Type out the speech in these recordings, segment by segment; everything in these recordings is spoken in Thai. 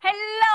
ฮลโหล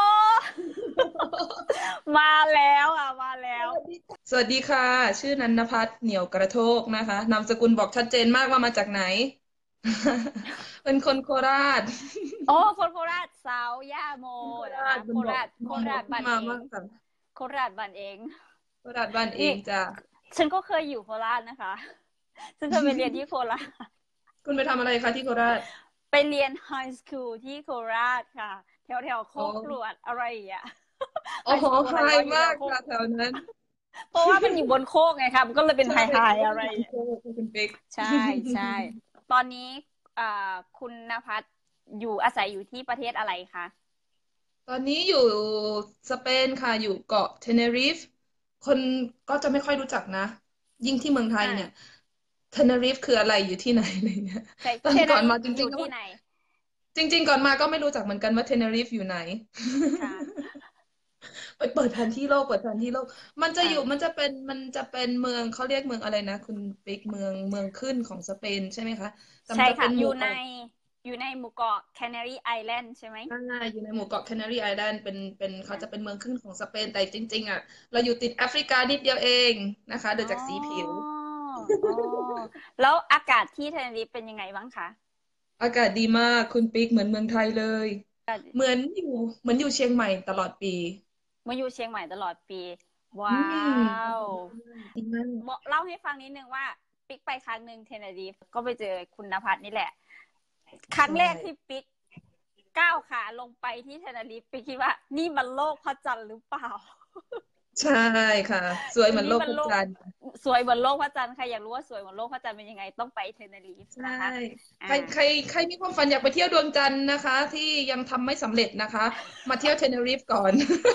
มาแล้วมาแล้วสวัสดีค่ะชื่อนันนภัสเหนี่ยวกระโทกนะคะนามสกุลบอกชัดเจนมากว่ามาจากไหนเป็นคนโคราชโอ้คนโคราชสาวย่าโมคนโครานะคะชมันบอกโคมองบอกที่ราชบ้านเองมามากค่ะโคราชบ้านเองโคราชบ้านเอนี่งจ้ะฉันก็เคยอยู่โคราชนะคะฉันเคยไปเรียนที่โคราชคุณไปทำอะไรคะที่โคราชไปเรียนไฮสคูลที่โคราชค่ะแถวโคอ๋อกกรวดอะไรอ่ะโอ้ไฮโหไฮสคูลอะไรวะอยู่แถวโคกมากค่ะแถวนั้นเพราะว่ามันอยู่บนโคกไงครับมันก็เลยเป็นใช่ไฮอะไรเขาเป็นทางโคกคุณเป๊กใช่ใช่ตอนนี้คุณณภัสอยู่อาศัยอยู่ที่ประเทศอะไรคะตอนนี้อยู่สเปนค่ะอยู่เกาะเทเนริฟคนก็จะไม่ค่อยรู้จักนะยิ่งที่เมืองไทยอ่าเนี่ยเทเนริฟคืออะไรอยู่ที่ไหนอะไรเงี้ยใช่ตอนก่อนมาเทนริฟจริงๆก็อยู่ที่ไหนจริงๆก่อนมาก็ไม่รู้จักเหมือนกันว่าเทเนริฟอยู่ไหนค่ะไปเปิดแผนที่โลกเปิดแผนที่โลกมันจะอยู่อ่ามันจะเป็นเมืองเขาเรียกเมืองอะไรนะคุณปิ๊กเมืองขึ้นของสเปนใช่ไหมคะแต่มัใช่นจะเป็นหค่ะอยู่ในมู่เกาะหมู่เกาะ Canary Island ใช่ไหมอยู่ในหมู่เกาะแคนารีไอแลนด์เป็นเขาจะเป็นเมืองขึ้นของสเปนแต่จริงๆอ่ะเราอยู่ติดแอฟริกานิดเดียวเองนะคะโดอ๋อยจากสีผิวอ๋อแล้วอากาศที่เทนริฟเป็นยังไงบ้างคะอากาศดีมากคุณปิ๊กเหมือนเมืองไทยเลยเหมือนอยู่เหมือนอยู่เชียงใหม่ตลอดปีมาอยู่เชียงใหม่ตลอดปีอืว้ามวดีมากบอกเล่าให้ฟังนิดนึงว่าปิ๊กไปครั้งหนึ่งเทนริฟก็ไปเจอคุณณภัสนี่แหละครั้งใช่แรกที่ปิ๊กก้าวขาลงไปที่เทนริฟปิ๊กคิดว่านี่มันโลกพระจันทร์หรือเปล่าใช่ค่ะสวยเหมือนโลกนี่มันโลกพระจันทร์สวยบนโลกพระจันทร์ใครอยากรู้ว่าสวยบนโลกพระจันทร์เป็นยังไงต้องไปเทนเนรีฟใช่นะคะอ่าใครมีความฝันอยากไปเที่ยวดวงจันทร์นะคะที่ยังทำไม่สำเร็จนะคะมาเที่ยวเทเนริฟก่อน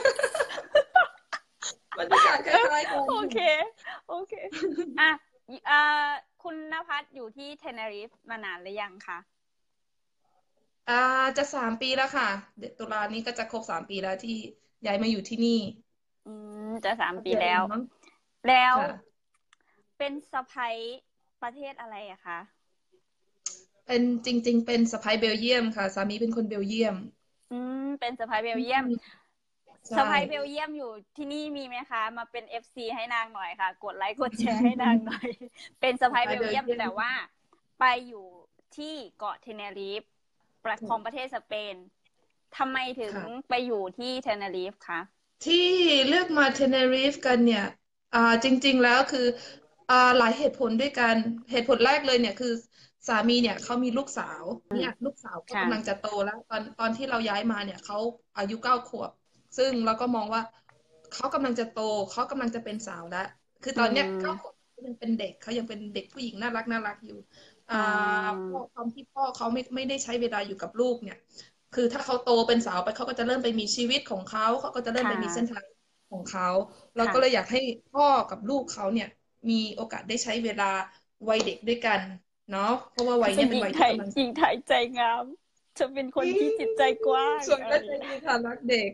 บรรยากาศคล้ายๆกันโอเคโอเคอ่ะอ่าคุณณภัสอยู่ที่เทนเนรีฟมานานหรือยังคะอ่าจะ3 ปีแล้วค่ะเดือนตุลานี้ก็จะครบ3 ปีแล้วที่ย้ายมาอยู่ที่นี่อืจะสามแป๊บเดียวปีแล้วเองมั้งแล้วค่ะเป็นสะใภ้ประเทศอะไรอะคะเป็นจริงๆเป็นสะใภ้เบลเยียมค่ะสามีเป็นคนเบลเยียมเป็นสะใภ้เบลอืเยียมมใช่สะใภ้เบลเยียมอยู่ที่นี่มีไหมคะมาเป็นเอฟซีให้นางหน่อยค่ะกดไลค์กดแชร์ให้นางหน่อยเป็นสะใภ้สะใภ้เบลเยียมเบลเยียมแต่ว่าไปอยู่ที่เกาะเทเนรีฟของประเทศสเปนทำไมถึงค่ะไปอยู่ที่เทเนรีฟคะที่เลือกมาเทเนริฟกันเนี่ยจริงๆแล้วคือหลายเหตุผลด้วยกันเหตุผลแรกเลยเนี่ยคือสามีเนี่ยเขามีลูกสาวเนี่ยลูกสาวก็ค่ะกำลังจะโตแล้วตอนที่เราย้ายมาเนี่ยเขาอายุ9 ขวบซึ่งเราก็มองว่าเขากำลังจะโตเขากำลังจะเป็นสาวแล้วคืออืตอนเนี้ย9 ขวบมเขายังเป็นเด็กเขายังเป็นเด็กผู้หญิงน่ารักอยู่อ่าอ๋อพ่อความที่พ่อเขาไม่ได้ใช้เวลาอยู่กับลูกเนี่ย คือถ้าเขาโตเป็นสาวไปเขาก็จะเริ่มไปมีชีวิตของเขาก็จะเริ่มค่ะไปมีเส้นทางของเขาเราค่ะก็เลยอยากให้พ่อกับลูกเขาเนี่ยมีโอกาสได้ใช้เวลาวัยเด็กด้วยกันเนาะเพราะว่าวัยเป็นเนี้ยเป็นวัยที่กำลังหญิงไทยใจงามจะเป็นคนที่จิตใจกว้างสวยและใจอะไรอย่างเงี้ยดีค่ะรักเด็ก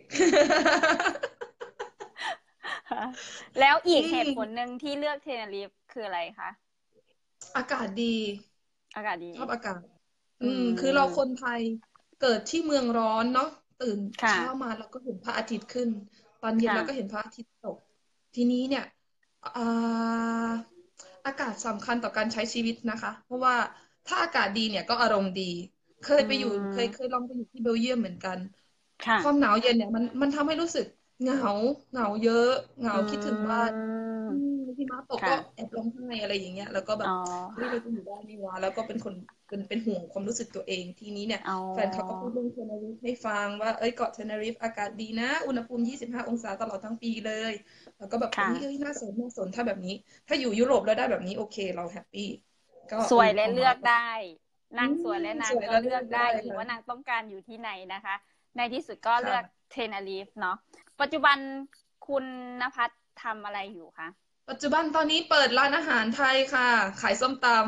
แล้วอีอืกเหตุผลมหนึ่งที่เลือกเทเนริฟคืออะไรคะอากาศดีอากาศดีชอบอากาศอืคือเราคนมไทยเกิดที่เมืองร้อนเนาะตื่นค่ะเช้ามาเราก็เห็นพระอาทิตย์ขึ้นตอนเย็นค่ะเราก็เห็นพระอาทิตย์ตกทีนี้เนี่ย อ่าอากาศสำคัญต่อการใช้ชีวิตนะคะเพราะว่าถ้าอากาศดีเนี่ยก็อารมณ์ดีเคยอืไปอยู่เคยมลองไปอยู่ที่เบลเยียมเหมือนกันค่ะความหนาวเย็นเนี่ยมันทำให้รู้สึกเหงาเยอะเหงาอืคิดถึงบ้านหิมะตกก็แอค่ะบร้องไห้อะไรอย่างเงี้ยแล้วก็แบอ๋อบเฮ้ยเราจะอยู่ได้ไหมวะแล้วก็เป็นคนเป็นห่วงความรู้สึกตัวเองทีนี้เนี่ยอ๋อแฟนเขาก็พูดเรื่องเทเนริฟให้ฟังว่าเอ้ยเกาะเทเนริฟอากาศดีนะอุณหภูมิ25 องศาตลอดทั้งปีเลย แล้วก็แบบค่ะเอ้ยน่าสนถ้าแบบนี้ถ้าอยู่ยุโรปแล้วได้แบบนี้โอเคเราแฮปปี้ก็สวยและเอามาเลือกได้อืนางสวยและนางสวยแล้วเลืก็เลือกได้อกได้อีกว่านางค่ะต้องการอยู่ที่ไหนนะคะในที่สุดก็เลือกค่ะเทเนริฟเนาะปัจจุบันคุณณภัสทำอะไรอยู่คะปัจจุบันตอนนี้เปิดร้านอาหารไทยค่ะขายส้มตำ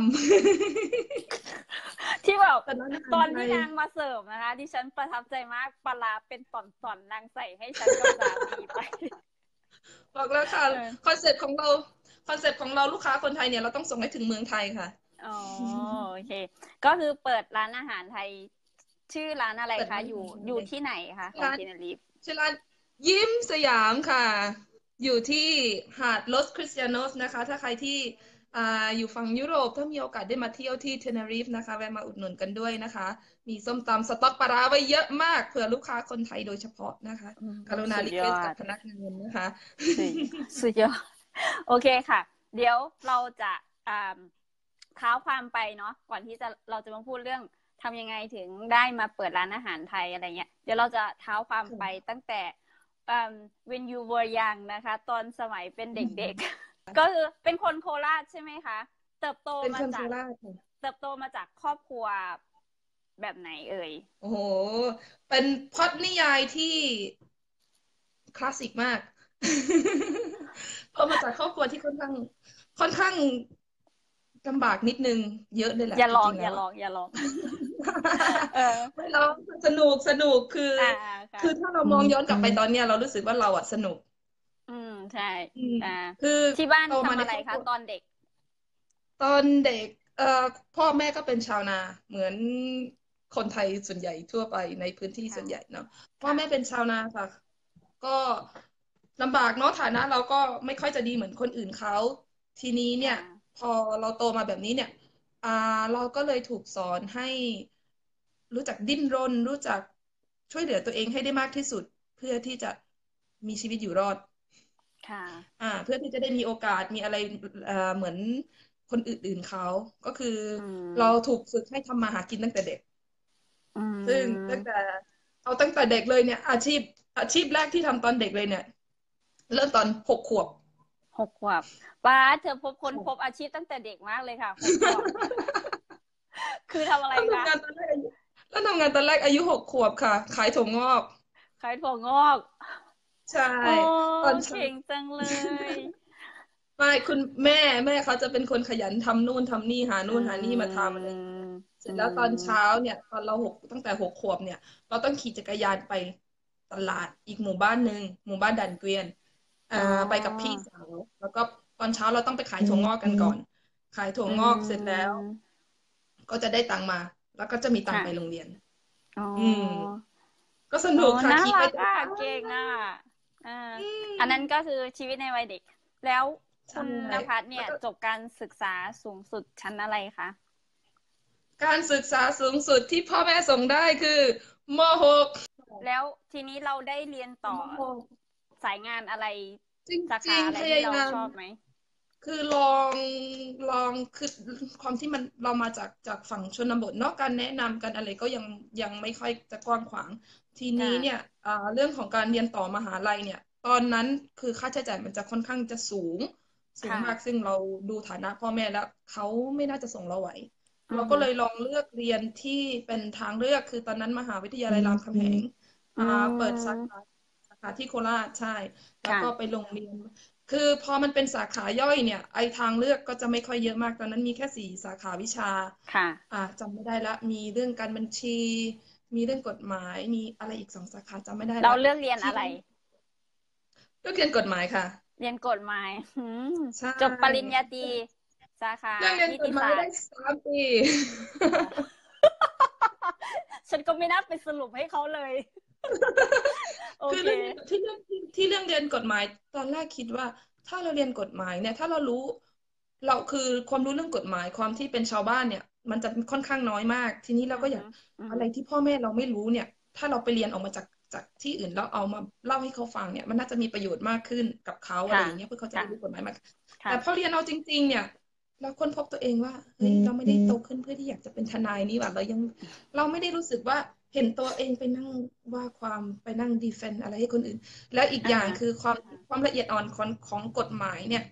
ที่แบบเปิดร้านอาหารไทยตอนที่นางมาเสิร์ฟนะคะดิฉันประทับใจมากปลาร้าเป็นต่อนๆนางใส่ให้ฉันกับสามีไปบอกแล้วค่ะเออคอนเซ็ปต์ของเราคอนเซ็ปต์ของเราลูกค้าคนไทยเนี่ยเราต้องส่งให้ถึงเมืองไทยค่ะอ๋อโอเคก็คือเปิดร้านอาหารไทยชื่อร้านอะไรเปิดคะร้านอาอยู่หารเลยที่ไหนคะของชื่อร้านเทเนริฟชื่อร้านยิ้มสยามค่ะอยู่ที่หาดลอสคริสเตียโนสนะคะถ้าใครที่อยู่ฝั่งยุโรปถ้ามีโอกาสได้มาเที่ยวที่เทเนริฟนะคะแวะมาอุดหนุนกันด้วยนะคะมีส้มตำสต๊อกปลาร้าไว้เยอะมากเผื่อลูกค้าคนไทยโดยเฉพาะนะคะกรุณาสุดรีเควสกับยอดพนักงานนะคะสุดสุดยอดโอเคค่ะ เดี๋ยวเราจะเท้าความไปเนาะก่อนที่เราจะมาพูดเรื่องทำยังไงถึงได้มาเปิดร้านอาหารไทยอะไรเงี้ยเดี๋ยวเราจะเท้าความไปตั้งแต่ when you were young นะคะตอนสมัยเป็นเด็กๆก็คือเป็นคนโคราชใช่ไหมคะเติบโตเป็นมาจากคนโคราชค่ะเติบโตมาจากครอบครัวแบบไหนเอ่ยโอ้โหเป็นพล็อตนิยายที่คลาสสิกมากพอมาจากครอบครัวที่ค่อนข้างลำบากนิดนึงเยอะเลยแหละอย่าลองจริงๆแล้วอะอย่าลองเออไม่ร้องสนุกคืออ่าค่ะคือถ้าเรามองย้อนกลับไปตอนเนี้ยเรารู้สึกว่าเราอะสนุกใช่อืมอ่าคือที่บ้านโตมาทำอะไรคะในครอบครัวตอนเด็กตอนเด็กพ่อแม่ก็เป็นชาวนาเหมือนคนไทยส่วนใหญ่ทั่วไปในพื้นที่ส่ค่ะวนใหญ่เนาะพ่อค่ะแม่เป็นชาวนาค่ะก็ลำบากเนาะฐานะเราก็ไม่ค่อยจะดีเหมือนคนอื่นเขาทีนี้เนี่ยค่ะพอเราโตมาแบบนี้เนี่ยอ่าเราก็เลยถูกสอนให้รู้จักดิ้นรนรู้จักช่วยเหลือตัวเองให้ได้มากที่สุดเพื่อที่จะมีชีวิตอยู่รอดค่ะเพื่อที่จะได้มีโอกาสมีอะไรเหมือนคนอื่นๆเขาก็คืออืเราถูมกฝึกให้ทำมาหากินตั้งแต่เด็กอืซึ่งมตั้งแต่เด็กเลยเนี่ยอาชีพแรกที่ทำตอนเด็กเลยเนี่ยเริ่มตอน6 ขวบ 6 ขวบป้าเธอพบอาชีพตั้งแต่เด็กมากเลยค่ะ6 ขวบคือทำอะไรเริ่มคะทำงานตอนแรกอายุเริ่มทำงานตอนแรกอายุ6 ขวบค่ะขายถั่วงอกขายถั่วงอกใช่โอ้ตอนเช้าเก่งจังเลยไม่คุณแม่เขาจะเป็นคนขยันทำนู่นทำนี่หาอืนู่นหานี่มาทำอะไรอย่างเงี้ยเสร็อืจแล้วตอนเช้ามเนี่ยตอนเราตั้งแต่6 ขวบเนี่ยเราต้องขี่จักรยานไปตลาดอีกหมู่บ้านหนึ่งหมู่บ้านด่านเกวียนอ๋อไปกับพี่สาวแล้วก็ตอนเช้าเราต้องไปขายถั่วงอกกันก่อนขายถั่วอืงอกเสร็จแล้วมก็จะได้ตังค์มาแล้วก็จะมีตังค์ค่ะไปโรงเรียนอ๋อืมอก็สอ๋อนุกค่ะน่าขี่ไปรักอ่ะแต่เช้าเก่งอ่ะอ่าอือันนั้นมก็คือชีวิตในวัยเด็กแล้วใช่คุณณภัสเนี่ยแล้วก็จบการศึกษาสูงสุดชั้นอะไรคะการศึกษาสูงสุดที่พ่อแม่ส่งได้คือม.6 แล้วทีนี้เราได้เรียนต่อม.6 สายงานอะไรจสาริงขาอะไรที่เราๆพยายามชอบไหมคือลองคือความที่เรามาจากฝั่งชนบทเนาะการแนะนำกันอะไรก็ยังไม่ค่อยจะกว้างขวางทีนี้ค่ะเนี่ยเรื่องของการเรียนต่อมหาลัยเนี่ยตอนนั้นคือค่าใช้จ่ายมันจะค่อนข้างจะสูงค่ะมากซึ่งเราดูฐานะพ่อแม่แล้วเขาไม่น่าจะส่งเราไหวเราอือหือก็เลยลองเลือกเรียนที่เป็นทางเลือกคือตอนนั้นมหาวิทยาลัยรามคำแหงอืเปิดมสาขาที่โคราชใช่แล้วค่ะก็ไปลงเรียน คือพอมันเป็นสาขาย่อยเนี่ยไอทางเลือกก็จะไม่ค่อยเยอะมากตอนนั้นมีแค่4 สาขาวิชาค่ะจำไม่ได้ละมีเรื่องการบัญชีมีเรื่องกฎหมายมีอะไรอีก2 สาขาจำไม่ได้ละเราเลือกเรียนอะไรที่นี้เลือกเรียนกฎหมายค่ะเรียนกฎหมายใช่จบปริญญาตรีสาขาเรื่องเรียนนิกฎหมายได้ติศาสตร์ 3 ปีโอ้ฉันก็ไม่น่าไปสรุปให้เขาเลยโอคือเคเรื่องเรียนกฎหมายตอนแรกคิดว่าถ้าเราเรียนกฎหมายเนี่ยถ้าเรารู้เราคือความรู้เรื่องกฎหมายความที่เป็นชาวบ้านเนี่ยมันจะค่อนข้างน้อยมากทีนี้เราก็อยากอือหืออืออะไรหือที่พ่อแม่เราไม่รู้เนี่ยถ้าเราไปเรียนออกมาจากที่อื่นแล้วเอามาเล่าให้เขาฟังเนี่ยมันน่าจะมีประโยชน์มากขึ้นกับเขาอะไรค่ะอย่างเงี้ยเพื่อเขาจะค่ะได้รู้กฎหมายมากแต่ค่ะพอเรียนเอาจริงๆเนี่ยเราค้นพบตัวเองว่าเฮ้ยเราไม่ได้โตขึ้นเพื่อที่อยากจะเป็นทนายนี่หว่าเราไม่ได้รู้สึกว่าเห็นตัวเองไปนั่งว่าความไปนั่งดีเฟนต์อะไรให้คนอื่นแล้วอีกอย่างอ่าฮะคือความละเอียดอ่อนของกฎหมายเนี่ย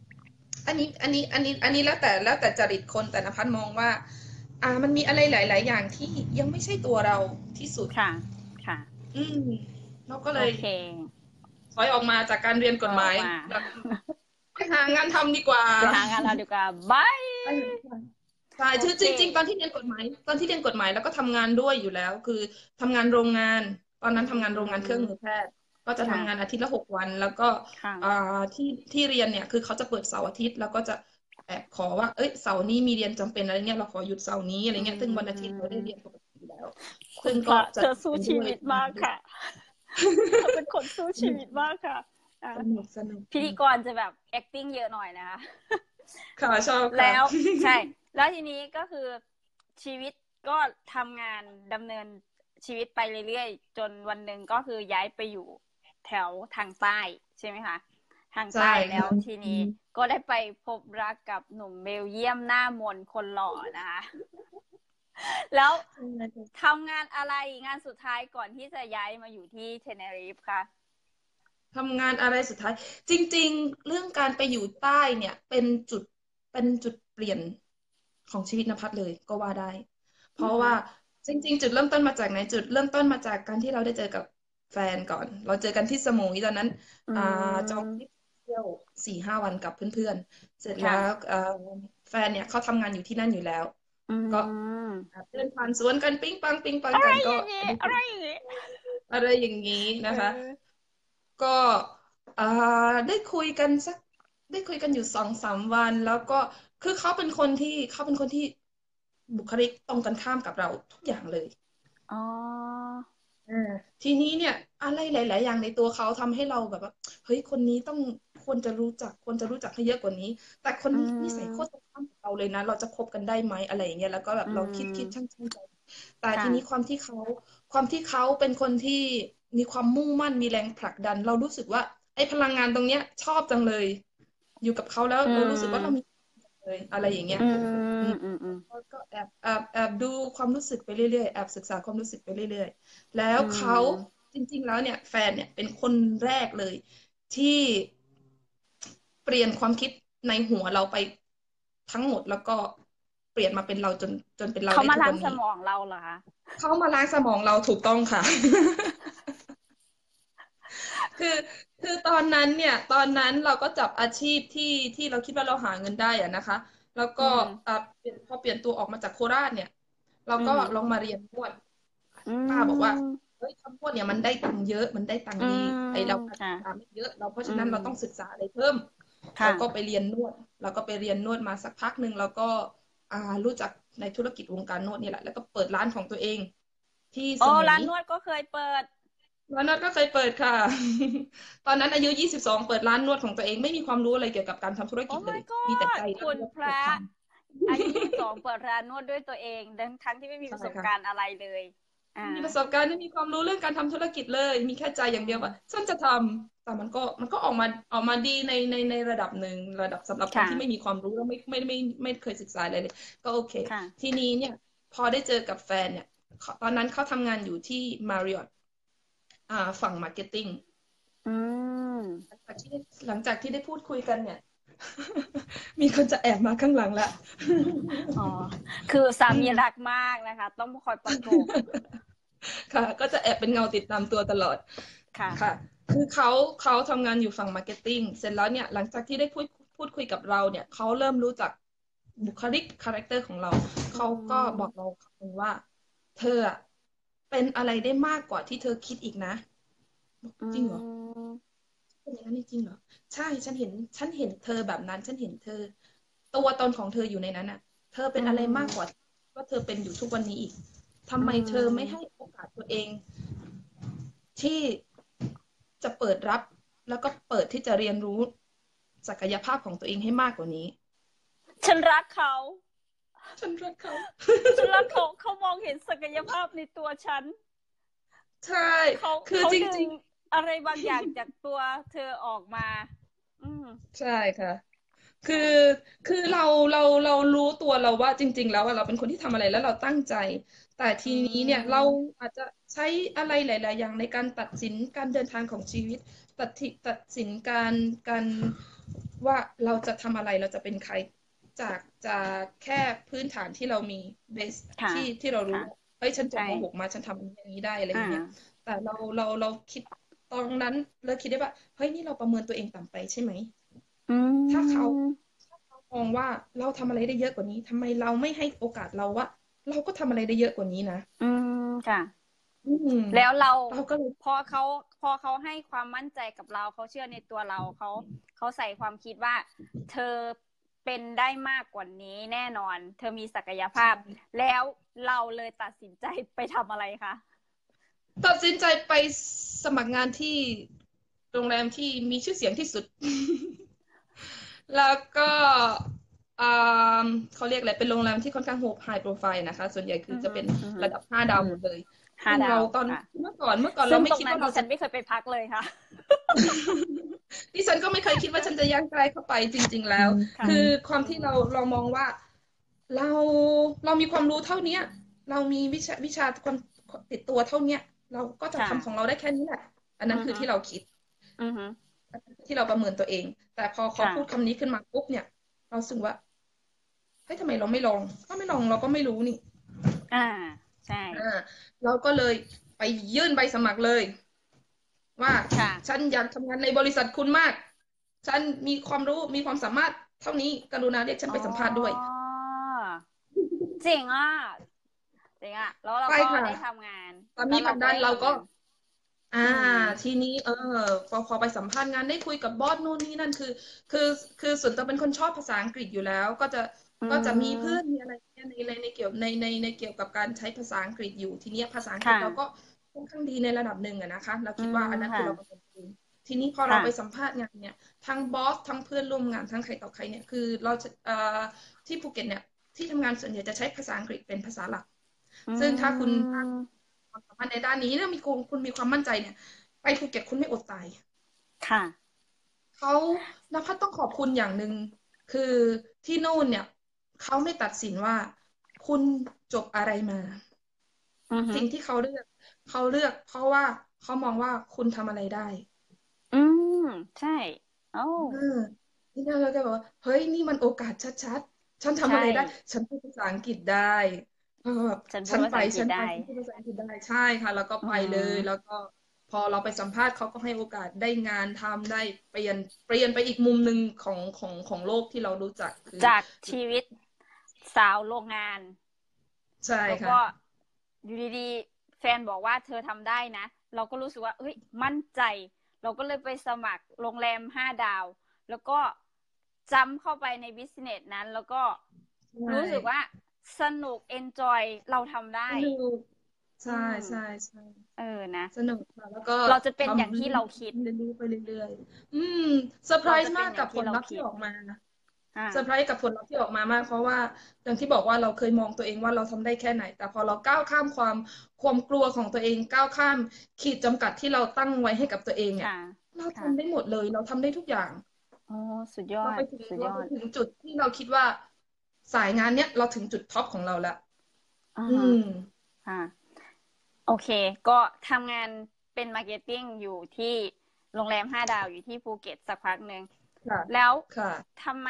อันนี้แล้วแต่จริตคนแต่นภัสมองว่ามันมีอะไรหลายๆอย่างที่ยังไม่ใช่ตัวเราที่สุดค่ะค่ะอืมเราก็เลยโอเคถอยออกมาจากการเรียนกฎหมายก็ออกมาแล้วไปหางานทำดีกว่าไปหางานเราดีกว่าบายไปหางานใช่โอเคคือจริงๆตอนที่เรียนกฎหมายแล้วก็ทำงานด้วยอยู่แล้วคือทำงานโรงงานตอนอืนั้นทำงานโรงงานเครื่องมือมแพทย์ก็จะค่ะทำงานอาทิตย์ละ6 วันแล้วก็ค่ะที่เรียนเนี่ยคือเขาจะเปิดเสาร์อาทิตย์แล้วก็จะแอบขอว่าเอ้ยเสาร์นี้มีเรียนจำเป็นอะไรเงี้ยเราขอหยุดเสาร์นี้อะไรอืเงี้ยซึ่งวันอาทิตย์เราได้เรียนมปกติแล้วคุซึ่งณพก็ระจะเธอสู้ชีวิตมากค่ะเธอเป็นคนสู้ชีวิตมากค่ะสนุกพิธีกรจะแบบ acting เยอะหน่อยนะคะค่ะชอบค่ะแล้วใช่ แล้วทีนี้ก็คือชีวิตก็ทำงานดำเนินชีวิตไปเรื่อยๆจนวันหนึ่งก็คือย้ายไปอยู่แถวทางใต้ใช่ไหมคะทางใช่ใต้แล้วค่ะทีนี้ก็ได้ไปพบรักกับหนุ่มเบลเยียมหน้ามนต์คนหล่อนะคะแล้วทำงานอะไรงานสุดท้ายก่อนที่จะย้ายมาอยู่ที่เทเนริฟค่ะทำงานอะไรสุดท้ายจริงๆเรื่องการไปอยู่ใต้เนี่ยเป็นจุดเปลี่ยนของชีวิตนภัสเลยก็ว่าได้เพราะว่าจริงๆจุดเริ่มต้นมาจากไหนจุดเริ่มต้นมาจากการที่เราได้เจอกับแฟนก่อนเราเจอกันที่สมุยตอนนั้นจองทริปเที่ยว4-5 วันกับเพื่อนๆเสร็จแล้วแฟนเนี่ยเขาทำงานอยู่ที่นั่นอยู่แล้วก็เดินผ่านสวนกันปิ๊งปังปิ๊งปังอะไรกันก็อย่างนี้อะไรอย่างนี้อะไรอย่างนี้นะคะ ก็อ่าได้คุยกันสักได้คุยกันอยู่2-3 วันแล้วก็คือเขาเป็นคนที่บุคลิกตรงกันข้ามกับเราทุกอย่างเลยอ๋ออ่าทีนี้เนี่ยอะไรหลายๆอย่างในตัวเขาทำให้เราแบบว่าเฮ้ยคนนี้ต้องควรจะรู้จักให้เยอะกว่านี้แต่คนนี้นิสัยโคตรตรงข้ามกับเราเลยนะเราจะคบกันได้ไหมอะไรอย่างเงี้ยแล้วก็แบบเราคิดช่างใจแต่ทีนี้ความที่เขาเป็นคนที่มีความมุ่งมั่นมีแรงผลักดันเรารู้สึกว่าไอ้พลังงานตรงเนี้ยชอบจังเลยอยู่กับเขาแล้วเรารู้สึกว่าเรามีเลยอะไรอย่างเงี้ยอืมก็แอบดูความรู้สึกไปเรื่อยๆแอบศึกษาความรู้สึกไปเรื่อยๆแล้วเขาจริงๆแล้วเนี่ยแฟนเนี่ยเป็นคนแรกเลยที่เปลี่ยนความคิดในหัวเราไปทั้งหมดแล้วก็เปลี่ยนมาเป็นเราจนเป็นเราเขาได้มาล้างทุกวันนี้สมองเราเหรอคะเขามาล้างสมองเราถูกต้องค่ะ คือคือตอนนั้นเราก็จับอาชีพที่เราคิดว่าเราหาเงินได้อะนะคะแล้วก็พอเปลี่ยนตัวออกมาจากโคราชเนี่ยเราก็ลองมาเรียนนวดป้าบอกว่าเฮ้ยทำนวดเนี่ยมันได้ตังค์เยอะมันได้ตังค์ดีไอเราการศึค่ะกษาไม่เยอะเราเพราะฉะนั้นเราต้องศึกษาอะไรเพิ่มเราค่ะก็ไปเรียนนวดเราก็ไปเรียนนวดมาสักพักหนึ่งแล้วก็รู้จักในธุรกิจวงการนวดนี่แหละแล้วก็เปิดร้านของตัวเองที่โอ้สมุยร้านนวดก็เคยเปิดร้านนวดก็เคยเปิดค่ะ ตอนนั้นอายุ22เปิดร้านนวดของตัวเองไม่มีความรู้อะไรเกี่ยวกับการทำธุรโอ้กิจเลย my มีแต่ใจ god รักคุณพระและอยากทอายุำ 22เปิดร้านนวดด้วยตัวเองทั้งที่ไม่มีใช่ประสบค่ะการณ์อะไรเลยไม่มีประสบการณ์ไม่มีความรู้เรื่องการทำธุรกิจเลยมีแค่ใจอย่างเดียวว่าฉันจะทำแต่มันก็ออกมาดีในระดับหนึ่งระดับสำหรับคนค่ะที่ไม่มีความรู้แล้วไม่เคยศึกษาอะไรเลยก็โอเคค่ะทีนี้เนี่ยพอได้เจอกับแฟนเนี่ยตอนนั้นเขาทำงานอยู่ที่ Marriott ฝั่งมาร์เก็ตติ้งอืมหลังจากที่ได้พูดคุยกันเนี่ย มีคนจะแอบมาข้างหลังแล้วอ๋อคือสาอืมมีรักมากนะคะต้องคอยประกบค่ะก็จะแอบเป็นเงาติดตามตัวตลอดค่ะค่ะคือเขาทำงานอยู่ฝั่งมาร์เก็ตติ้งเสร็จแล้วเนี่ยหลังจากที่ได้พูดคุยกับเราเนี่ยเขาเริ่มรู้จักบุคลิกคาแรคเตอร์ของเราเขาก็บอกเราคำนึงว่าเธอเป็นอะไรได้มากกว่าที่เธอคิดอีกนะบอกอืจริงเหรอมเป็นอย่างนั้นจริงๆเหรอใช่ฉันเห็นเธอแบบนั้นฉันเห็นเธอตัวตนของเธออยู่ในนั้นอ่ะเธอเป็นอะไรมากกว่าว่าเธอเป็นอยู่ทุกวันนี้อีกทำไมเธอไม่ให้โอกาสตัวเองที่จะเปิดรับแล้วก็เปิดที่จะเรียนรู้ศักยภาพของตัวเองให้มากกว่านี้ฉันรักเขาฉันรักเขาฉันรักเขาเขามองเห็นศักยภาพในตัวฉันใช่เขาคือจเขาดึงริงอะไรบางอย่างจากตัวเธอออกมา อืมๆใช่ค่ะ คือค่ะคือเรารู้ตัวเราว่าจริงๆแล้วอะเราเป็นคนที่ทำอะไรแล้วเราตั้งใจแต่ทีอืนี้เนี่ยเรามอาจจะใช้อะไรหลายๆอย่างในการตัดสินการเดินทางของชีวิตตัดสินการว่าเราจะทำอะไรเราจะเป็นใครจากแค่พื้นฐานที่เรามีเบสค่ะที่เรารู้ค่ะเฮ้ยฉันจบใช่ม .6 มาฉันทำอย่างนี้ได้อะไรออ่าย่างเงี้ยแต่เราคิดตอนนั้นเราคิดได้ว่าเฮ้ยนี่เราประเมินตัวเองต่ำไปใช่ไหมอืถ้าเขามมองว่าเราทำอะไรได้เยอะกว่านี้ทำไมเราไม่ให้โอกาสเราว่าเราก็ทำอะไรได้เยอะกว่านี้นะอืมค่ะอืมแล้วเราก็เลยพอเขาพอเขาให้ความมั่นใจกับเราเขาเชื่อในตัวเราเขาใส่ความคิดว่าเธอเป็นได้มากกว่านี้แน่นอนเธอมีศักยภาพแล้วเราเลยตัดสินใจไปทำอะไรคะตัดสินใจไปสมัครงานที่โรงแรมที่มีชื่อเสียงที่สุด แล้วก็อ่เขาเรียกอะไรเป็นโรงแรมที่ค่อนข้างไฮโปรไฟล์นะคะส่วนใหญ่คือจะเป็นระดับ5 ดาวหมดเลยซึ่งเราตอนเมื่อก่อนซึ่เรางไม่คิดว่าเราฉันไม่เคยไปพักเลยค่ะดิฉันก็ไม่เคยคิดว่าฉันจะย่างใกล้เข้าไปจริงๆแล้วคือความที่เรามองว่าเราเรามีความรู้เท่านี้เรามีวิชาความติดตัวเท่านี้เราก็จะทำของเราได้แค่นี้แหละอันนั้นคือที่เราคิดที่เราประเมินตัวเองแต่พอเขาพูดคำนี้ขึ้นมาปุ๊บเนี่ยเราสึกว่าเฮ้ยทำไมเราไม่ลองถ้าไม่ลองเราก็ไม่รู้นี่ใช่เราก็เลยไปยื่นใบสมัครเลยว่าฉันอยากทำงานในบริษัทคุณมากฉันมีความรู้มีความสามารถเท่านี้กรุณาเรียกฉันไปสัมภาษณ์ด้วยเจ๋งอ่ะแล้วเราก็ได้ทำงานตอนนี้ผลักดันเราก็ทีนี้พอไปสัมภาษณ์งานได้คุยกับบอสนู่นนี่นั่นคือส่วนตัวเป็นคนชอบภาษาอังกฤษอยู่แล้วก็จะมีเพื่อนมีอะไรในเกี่ยวในเกี่ยวกับการใช้ภาษาอังกฤษอยู่ทีนี้ภาษาอังกฤษเราก็ค่อนข้างดีในระดับหนึ่งอะนะคะเราคิดว่าอันนั้นคือเราเป็นคนทีนี้พอเราไปสัมภาษณ์งานเนี่ยทั้งบอสทั้งเพื่อนร่วมงานทั้งใครต่อใครเนี่ยคือเราที่ภูเก็ตเนี่ยที่ทำงานส่วนใหญ่จะใช้ภาษาอังกฤษเป็นภาษาหลักซึ่งถ้าคุณความสามารถในด้านนี้เนี่ยคุณมีความมั่นใจเนี่ยไปภูเก็ตคุณไม่อดตายค่ะเขานภัสต้องขอบคุณอย่างหนึ่งคือที่โน่นเนี่ยเขาไม่ตัดสินว่าคุณจบอะไรมาสิ่งที่เขาเลือกเพราะว่าเขามองว่าคุณทำอะไรได้ใช่ที่นั่นเราจะบอกว่าเฮ้ยนี่มันโอกาสชัดๆฉันทำอะไรได้ฉันพูดภาษาอังกฤษได้ฉันพูดภาษาอังกฤษได้ใช่ค่ะแล้วก็ไปเลยแล้วก็พอเราไปสัมภาษณ์เขาก็ให้โอกาสได้งานทำได้เปลี่ยนไปอีกมุมหนึ่งของโลกที่เรารู้จักคือจากชีวิตสาวโรงงานใช่ค่ะแล้วก็อยู่ดีๆแฟนบอกว่าเธอทำได้นะเราก็รู้สึกว่าเฮ้ยมั่นใจเราก็เลยไปสมัครโรงแรม5 ดาวแล้วก็จำเข้าไปในบิสเนสนั้นแล้วก็รู้สึกว่าสนุกเอนจอยเราทำได้ใช่นะสนุกค่ะแล้วก็เราจะเป็นอย่างที่เราคิดเรื่อยๆไปเรื่อยๆเซอร์ไพรส์มากกับผลลัพธ์ที่ออกมาเซอร์ไพรส์กับผลลัพธ์ที่ออกมามากเพราะว่าอย่างที่บอกว่าเราเคยมองตัวเองว่าเราทำได้แค่ไหนแต่พอเราก้าวข้ามความกลัวของตัวเองก้าวข้ามขีดจำกัดที่เราตั้งไว้ให้กับตัวเองเนี่ยเราทำได้หมดเลยเราทำได้ทุกอย่างสุดยอดเราไปถึงจุดที่เราคิดว่าสายงานเนี้ยเราถึงจุดท็อปของเราแล้วโอเคก็ทำงานเป็นมาร์เก็ตติ้งอยู่ที่โรงแรม5 ดาวอยู่ที่ภูเก็ตสักพักหนึ่งแล้วทำไม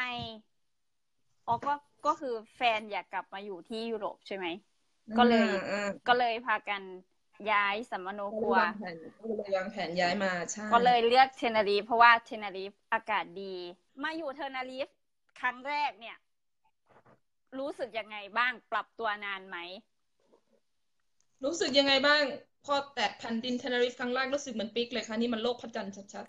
ก็คือแฟนอยากกลับมาอยู่ที่ยุโรปใช่ไหมก็เลยพากันย้ายสัมมโนครัวก็เลยวางแผนย้ายมาใช่ก็เลยเลือกเทเนรีฟเพราะว่าเทเนรีฟอากาศดีมาอยู่เทเนรีฟครั้งแรกเนี่ยรู้สึกยังไงบ้างปรับตัวนานไหมรู้สึกยังไงบ้างพอแตะแผ่นดินเทเนริฟครั้งแรกรู้สึกเหมือนปิ๊กเลยค่ะนี่มันโลกพระจันทร์ชัด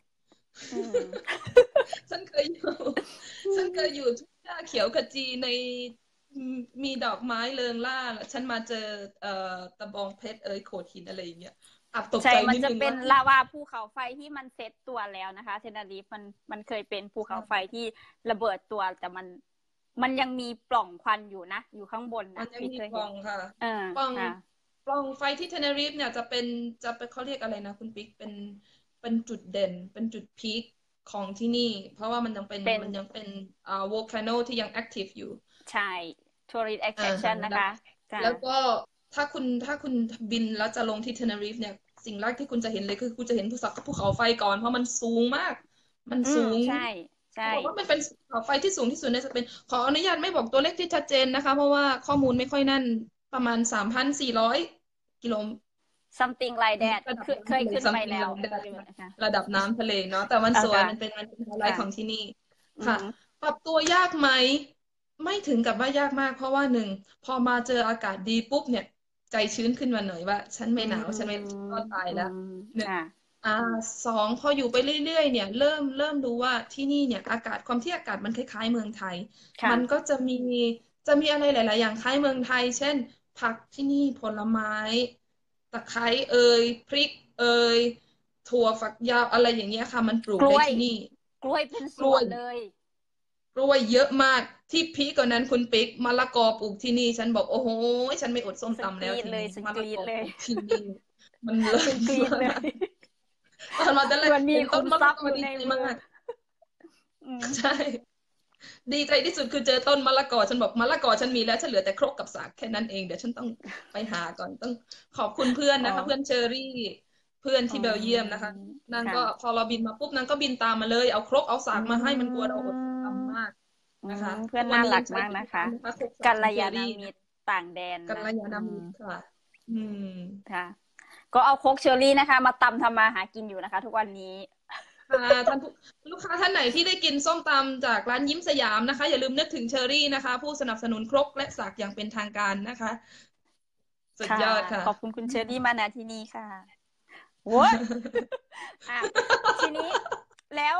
ๆฉันเคยอยู่ทุ่งหญ้าเขียวขจีในมีดอกไม้เริงร่าฉันมาเจอตะบองเพชรโขดหินอะไรอย่างเงี้ยตกใจนิดนึงมันจะเป็นลาวาภูเขาไฟที่มันเซตตัวแล้วนะคะเทเนรีฟมันเคยเป็นภูเขาไฟที่ระเบิดตัวแต่มันยังมีปล่องควันอยู่นะอยู่ข้างบนนะมันยังมีปล่องค่ะปล่องไฟที่เทเนริฟเนี่ยจะเป็นเขาเรียกอะไรนะคุณปิ๊กเป็นจุดเด่นเป็นจุดพีคของที่นี่เพราะว่ามันยังเป็นvolcano ที่ยัง active อยู่ใช่ tourist attraction นะคะแล้วก็ถ้าคุณบินแล้วจะลงที่เทเนริฟเนี่ยสิ่งแรกที่คุณจะเห็นเลยคือคุณจะเห็นภูเขาไฟก่อนเพราะมันสูงมากมันสูงใช่บอกว่ามันเป็นภูเขาไฟที่สูงที่สุดในสเปนขออนุญาตไม่บอกตัวเลขที่ชัดเจนนะคะเพราะว่าข้อมูลไม่ค่อยนั่นประมาณ3,400 กิโล something like that เคยขึ้นไปแล้วระดับน้ำทะเลเนาะแต่มันสวยมันเป็นไฮไลท์ของที่นี่ค่ะปรับตัวยากไหมไม่ถึงกับว่ายากมากเพราะว่าหนึ่งพอมาเจออากาศดีปุ๊บเนี่ยใจชื้นขึ้นมาหน่อยว่าฉันไม่หนาวฉันไม่ก็ตายแล้วสองพออยู่ไปเรื่อยๆเนี่ยเริ่มดูว่าที่นี่เนี่ยอากาศความที่อากาศมันคล้ายๆเมืองไทยมันค่ะก็จะมีอะไรหลายๆอย่างคล้ายเมืองไทยเช่นผักที่นี่ผลไม้ตะไคร้เอ่ยพริกเอ่ยถั่วฝักยาวอะไรอย่างเงี้ยค่ะมันปลูกกล้วยได้ที่นี่กล้วยเป็นสกล้วยวนเลยกล้วยเยอะมากที่พีคกว่านั้นคุณปิ๊กมะละกอปลูกที่นี่ฉันบอกโอ้โหฉันไม่อดส้มฉันตำกรี๊ดแล้วทีนี้เลยฉันมะละกอกรี๊ดเลยปลูกที่นี่มันเลิฉันศมากรี๊ดเลยก ตอนมาแต่แรกเหมือนมีเห็นต้คุนมะละกอณทรัพย์อยู่ดีใจมาในมือกอืมใช่ดีใจที่สุดคือเจอต้นมะละกอฉันบอกมะละกอฉันมีแล้วฉันเหลือแต่ครกกับสากแค่นั้นเองเดี๋ยวฉันต้องไปหาก่อนต้องขอบคุณเพื่อนอ๋อนะคะเพื่อนเชอรี่เพื่อนอ๋ที่เบลเยียมนะคะอนางค่ะก็พอเราบินมาปุ๊บนางก็บินตามมาเลยเอาครกเอาสาอืกมาให้มันกลัวเราอดตามมมากอืนะคะเพื่ทุกวันนี้อนน่ารักยังใช้ที่มากนะคะบ้านนะคะครกสากักของเชลยาณอรี่นะมิตรต่างแดนกัลนะยาณมิตรค่ะอืมค่ะก็เอาโคกเชอรี่นะคะมาตำทำมาหากินอยู่นะคะทุกวันนี้ค่ะท่านผู้ลูกค้าท่านไหนที่ได้กินส้มตำจากร้านยิ้มสยามนะคะอย่าลืมนึกถึงเชอรี่นะคะผู้สนับสนุนครกและสากอย่างเป็นทางการนะคะสุดค่ะยอดค่ะขอบคุณคุณเชอรี่มาณที่นี่ค่ะโว้ยอ่ะทีนี้แล้ว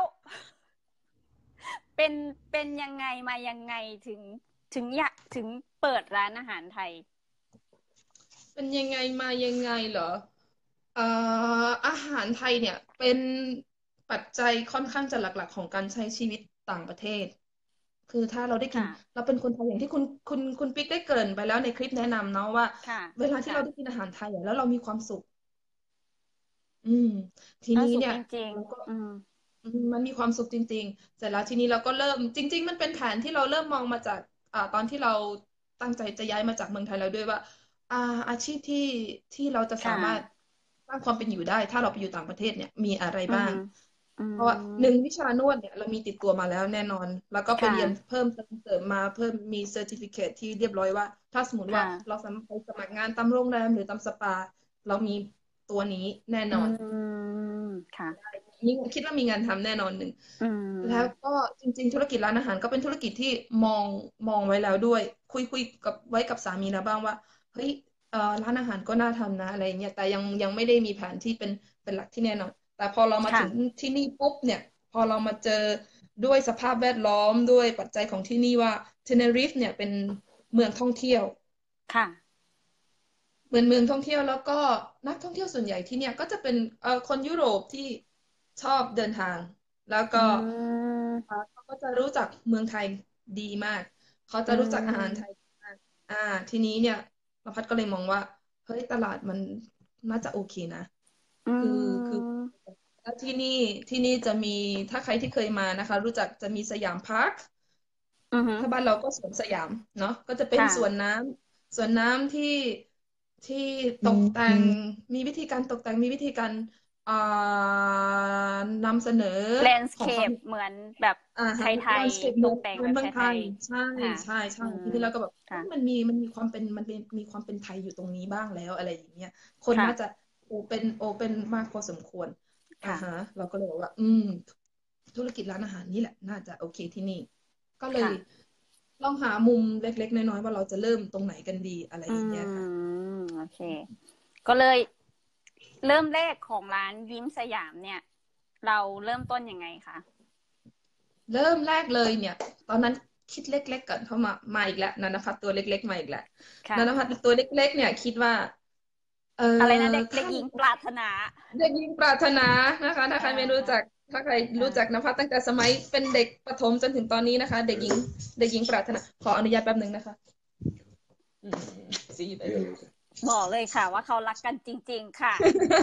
เป็นเป็นยังไงมายังไงถึงอยากถึงเปิดร้านอาหารไทยเป็นยังไงมายังไงเหรอเอ่อาหารไทยเนี่ยเป็นปัจจัยค่อนข้างจะหลักๆของการใช้ชีวิตต่างประเทศคือถ้าเราได้กินค่ะเราเป็นคนไทยอย่างที่คุณปิ๊กได้เกริ่นไปแล้วในคลิปแนะนำเนาะว่าค่ะเวลาที่ค่ะเราได้กินอาหารไทยอะแล้วเรามีความสุขอืมทีน่านี้เนี่ยสุขจริงเราก็ๆอืมมันมีความสุขจริงๆเสร็จแล้วทีนี้เราก็เริ่มจริงๆมันเป็นแผนที่เราเริ่มมองมาจากตอนที่เราตั้งใจจะย้ายมาจากเมืองไทยแล้วด้วยว่าอ่าอาชีพที่เราจะสาค่ะมารถสร้างความเป็นอยู่ได้ถ้าเราไปอยู่ต่างประเทศเนี่ยมีอะไรบ้างอืมอืเพราะว่าหมนึ่งวิชานวดเนี่ยเรามีติดตัวมาแล้วแน่นอนแล้วก็ไปค่ะเรียนเพิ่มเติมมาเพิ่มมีเซอร์ติฟิเคทที่เรียบร้อยว่าถ้าสมมติว่าค่ะเราสามารถไปสมัครงานตามโรงแรมหรือตามสปาเรามีตัวนี้แน่นอือนมค่ะมีคิดว่ามีงานทำแน่นอนหนึ่งอืแล้วมก็จริงๆธุรกิจร้านอาหารก็เป็นธุรกิจที่มองมองไว้แล้วด้วยคุยกับไว้กับสามีแล้วบ้างว่าเฮ้ยร้านอาหารก็น่าทำนะอะไรเงี้ยแต่ยังไม่ได้มีแผนที่เป็นหลักที่แน่นอนแต่พอเรามาถึงค่ะที่นี่ปุ๊บเนี่ยพอเรามาเจอด้วยสภาพแวดล้อมด้วยปัจจัยของที่นี่ว่าเทเนริฟเนี่ยเป็นเมืองท่องเที่ยวค่ะเหมือนเมืองท่องเที่ยวแล้วก็นักท่องเที่ยวส่วนใหญ่ที่เนี่ยก็จะเป็นคนยุโรปที่ชอบเดินทางแล้วก็อืมเขาก็จะรู้จักเมืองไทยดีมากเขาอืจะรู้จักอาหารไทยมดีมากทีนี้เนี่ยประพัดก็เลยมองว่าเฮ้ยตลาดมันน่าจะโอเคนะอืคือคือมแล้วที่นี่จะมีถ้าใครที่เคยมานะคะรู้จักจะมีสยามพาร์คอืมถ้าบ้านเราก็สวนสยามเนาะก็จะเป็นค่ะสวนน้ำที่ตกแต่งมีวิธีการตกแต่งมีวิธีการอ่านำเสนอแลนด์สเคของเขาปเหมือนแบบไทฮะแลยนด์สเคปๆตกแต่งเหมือแบบนเมืองไทยไทยใช่ๆค่ะใช่ใช่อืทีมนี้เราก็แบบเฮ้ค่ะยมันมีความเป็นมีความเป็นไทยอยู่ตรงนี้บ้างแล้วอะไรอย่างเงี้ยคนค่ะน่าจะโอเป็นมากพอสมควรค่ะฮะเราก็เลยบอกว่าธุรกิจร้านอาหารนี่แหละน่าจะโอเคที่นี่ ก็เลยค่ะลองหามุมเล็กๆน้อยๆว่าเราจะเริ่มตรงไหนกันดีอะไรอือย่างเงี้ยค่ะโอเคก็เลยเริ่มแรกของร้านยิ้มสยามเนี่ยเราเริ่มต้นยังไงคะเริ่มแรกเลยเนี่ยตอนนั้นคิดเล็กๆก่อนเข้ามาอีกแล้วนันพัฒน์ตัวเล็กๆมาอีกแล้วนันพัฒค่ะน์ตัวเล็กๆเนี่ยคิดว่าเออะไรนะเด็กเด็ถ้ากหญิงปรารถนาเด็กหญิงปรารถนานะคะถ้าอ่าใครไม่รู้ค่ะจักถ้าใครรู้จักนค่ะภัสตั้งแต่สมัยเป็นเด็กประถมจนถึงตอนนี้นะคะเด็กหญิงปรารถนาขออนุญาตแป๊บหนึ่งนะคะอืมสีไปเลยบอกเลยค่ะว่าเขารักกันจริงๆค่ะ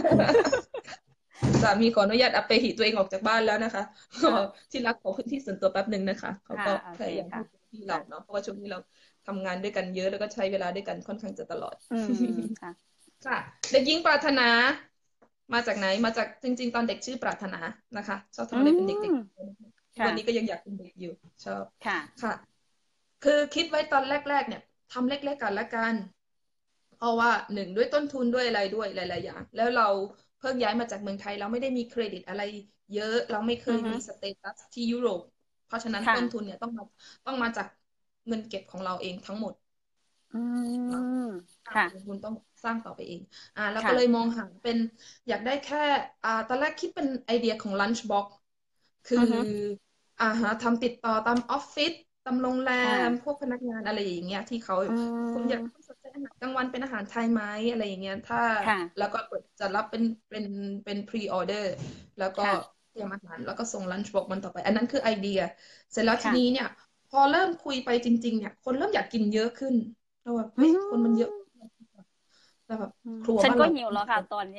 สามีขออนุญาตอัปเปหิตัวเองออกจากบ้านแล้วนะคะขอค่ะที่รักขอพื้นที่ส่วนตัวแป๊บหนึ่งนะคะเขาค่ะก็โอเคพยายามค่ะที่จะที่เราค่ะเนาะเพราะว่าช่วงนี้เราทำงานด้วยกันเยอะแล้วก็ใช้เวลาด้วยกันค่อนข้างจะตลอดอืมค่ะค่ะเด็กหญิงปรารถนามาจากไหนมาจากจริงๆตอนเด็กชื่อปรารถนานะคะชอบอืทำอะไรเป็นเด็กมๆค่ะวันนี้ก็ยังอยากเป็นเด็กอยู่ชอบค่ะค่ะคือคิดไว้ตอนแรกๆเนี่ยทำเล็กๆกันละกัน เพราะว่าหนึ่งด้วยต้นทุนด้วยอะไรด้วยหลายๆอย่างแล้วเราเพิ่งย้ายมาจากเมืองไทยเราไม่ได้มีเครดิตอะไรเยอะเราไม่เคอือฮึยมีสเตตัสที่ยุโรปเพราะฉะนั้นค่ะต้นทุนเนี่ยต้องมาจากเงินเก็บของเราเองทั้งหมดอืเนาะมค่ะต้นทุนต้องสร้างต่อไปเองแล้วก็ค่ะเลยมองหาเป็นอยากได้แค่ตอนแรกคิดเป็นไอเดียของ lunch box คืออือฮึทำติดต่อตามออฟฟิศตามโรงแรมค่ะพวกพนักงานอะไรอย่างเงี้ยที่เขาอืคุณมสนใจอาหารกลางวันเป็นอาหารไทยไหมอะไรอย่างเงี้ยถ้าค่ะแล้วก็จะรับเป็นพรีออเดอร์แล้วก็ค่ะเตรียมอาหารแล้วก็ส่งลันช์บอกมันต่อไปอันนั้นคือไอเดียเสร็จแล้วทีค่ะนี้เนี่ยพอเริ่มคุยไปจริงๆเนี่ยคนเริ่มอยากกินเยอะขึ้นเราแบบอืเฮ้ยคนมันเยอะมแล้วแบบอืมครัวฉันก็บ้านเราหิวแล้วค่ะตอนนี้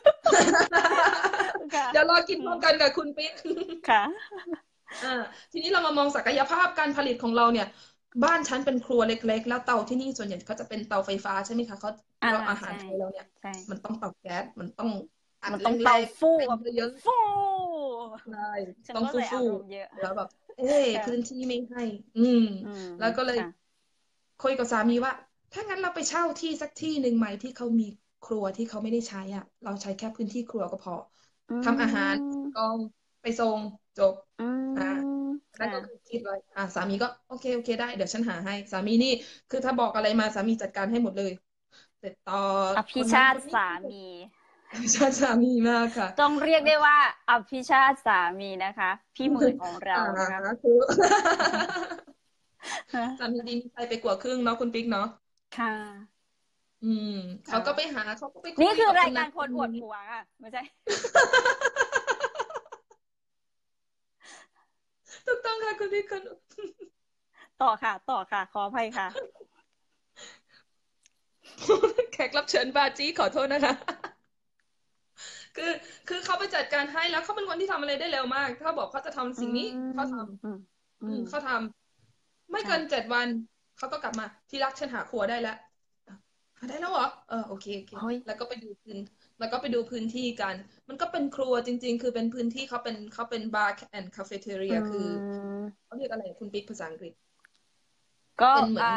ค่ะเดี๋ยวรอกินอืมพร้อมกันกับคุณปิ๊กค่ะอ่าทีนี้เรามามองศักยภาพการผลิตของเราเนี่ยบ้านฉันเป็นครัวเล็กๆแล้วเตาที่นี่ส่วนใหญ่เขาจะเป็นเตาไฟฟ้าใช่ไหมคะเขาอ่าแล้วอาหารใช่ไทยเราเนี่ยใช่มันต้องเตาแก๊สมันต้องอัดมันแต้องรงเตาฟู่ๆเป็นแบบเยอะฟู่ๆใช่ฉันต้องฟูก็ใส่อารมณ์เยอะๆแล้วแบบพื้นค่ะที่ไม่ให้อืมแล้วก็เลยค่ะคุยกับสามีว่าถ้างั้นเราไปเช่าที่สักที่หนึ่งไหมที่เขามีครัวที่เขาไม่ได้ใช้อ่ะเราใช้แค่พื้นที่ครัวก็พออืทำอาหารกมองไปส่งจบอือ่ามนั่นค่ะก็คือคิดไว้สามีก็โอเคโอเคได้เดี๋ยวฉันหาให้สามีนี่คือถ้าบอกอะไรมาสามีจัดการให้หมดเลยติดต่ออคภิชาตินนั้นคนนี้สามีใช่สามีมากค่ะต้องเรียกได้ว่าอภิชาติสามีนะคะพี่หมื่นของเราอ่านะคะคือ สามีดีมีใจไปกว่าครึ่งเนาะคุณปิ๊กเนาะค่ะอืมอ่าเขาก็ไปคุนี่คือยกับคนนั้รายการคนนคนนี้อวดผัวค่ะไม่ใช่ถูกต้องค่ะคุณปิ๊กคุณต่อค่ะต่อค่ะขออภัยค่ะแขกรับเชิญบาจี้ขอโทษนะคะคือคือเขาไปจัดการให้แล้วเขาเป็นคนที่ทำอะไรได้เร็วมากเขาบอกเขาจะอืทำสิ่งนี้เขาทมอืมำอืมเขาทำไม่เกินค่ะ 7 วันเขาก็กลับมาที่รักฉันหาครัวได้แล้วหาได้แล้วเหรอโอเคโอเคเฮ้ยแล้วก็ไปดูพื้นที่กันมันก็เป็นครัวจริงๆคือเป็นพื้นที่เขาเป็นบาร์แอนด์คาเฟ่เทเรีอืยคือมเขาเรียกอะไรคุณปิ๊กภาษาอังกฤษก็เป็นเหมือน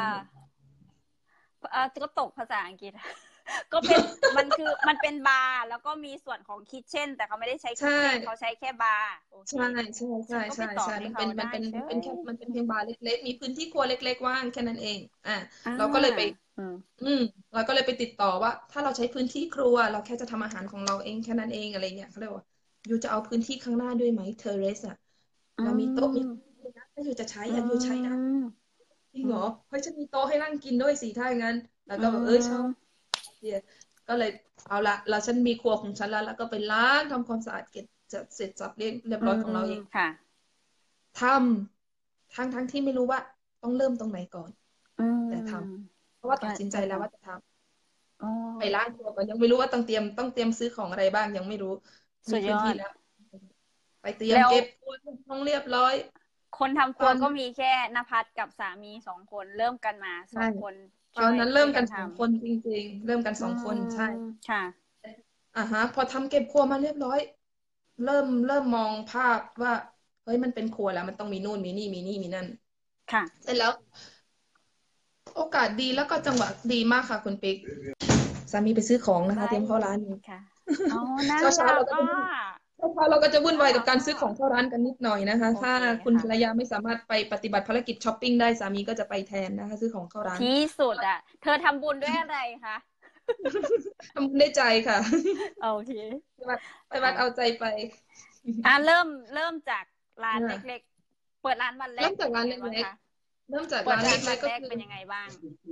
ก็ตกภาษาอังกฤษก็เป็นมันเป็นบาร์แล้วก็มีส่วนของคิทเช่นแต่เขาไม่ได้ใช้ใช่คิทเช่นเขาใช้แค่บาร์โอเคใช่ใช่ใช่ฉันก็ไปใช่ใช่ตอบให้เขาได้เฉยมันเป็นเพียงบาร์เล็กๆมีพื้นที่ครัวเล็กๆว่างแค่นั้นเองอ่าเราก็เลยไปอืมอืมเราก็เลยไปติดต่อว่าถ้าเราใช้พื้นที่ครัวเราแค่จะทำอาหารของเราเองแค่นั้นเองอะไรเงี้ยเขาเรียกว่าอยู่จะเอาพื้นที่ข้างหน้าด้วยไหมเทเรสอืเรามีโต๊ะมีมนะถ้าอยู่จะใช้อือยู่ใช้นะมจริงอืมเหรอเฮ้ยฉันมีโต๊ะให้นั่งกินด้วยสิถ้าอย่างนั้นแล้วอืก็แบบชอบมเดียก็เลยเอาละเราฉันมีครัวของฉันแล้วก็ไปล้างทำความสะอาดเก็บจะเสร็จสับเรียบอืร้อยของเรามเองค่ะททั้งที่ไม่รู้ว่าต้องเริ่มตรงไหนก่อนอืแต่ทมำเพราะว่าก็ตัดสินใจก็ทแล้วว่าจะทำอ๋อำไปล้างครัวก่อนยังไม่รู้ว่าต้องเตรียมซื้อของอะไรบ้างยังไม่รู้มีสุดยอดพื้นที่แล้วไปเตรียมแล้วเก็บครัวต้องเรียบร้อยคนทำคตอนรัวก็มีแค่นภัสกับสามี2 คนเริ่มกันมาสใช่องคนตอนนั้นเริ่มกันช่วยกันท 2 คนจริงๆเริ่มกันำสองคนใช่ค่ะพอทำเก็บครัวมาเรียบร้อยเริ่มมองภาพว่าเฮ้ยมันเป็นครัวแล้วมันต้องมีนู่นมีนี่มีนี่มีนั่นค่ะเสร็จแล้วโอกาสดีแล้วก็จังหวะดีมากค่ะคุณปิ๊ก สามีไปซื้อของนะคะได้เตรียมเข้าร้านอยู่ค่ะอ๋อน่าเช้าเช้ารักอ่ะเราก็จะวุ่นเช้าเช้าเราก็จะวุ่นน่าวายกับรักอ่ะการซื้อของเข้าร้านกันนิดหน่อยนะคะถ้าโอเคคุณภค่ะรรยาไม่สามารถไปปฏิบัติภารกิจช้อปปิ้งได้สามีก็จะไปแทนนะคะซื้อของเข้าร้านที่สุดอ่ะเธอทำบุญด้วยอะไรคะทำได้ใจค่ะโอเคไปวัดเอาใจค่ะไปเริ่มจากร้านเล็กๆเปิดร้านวันแรเริ่กเป็นมจากร้านเยังไงบ้างล็กคะๆเริ่มจากเปิดร้านเล็ร้านวันกๆก็คือแรกเป็นยังไงบ้าง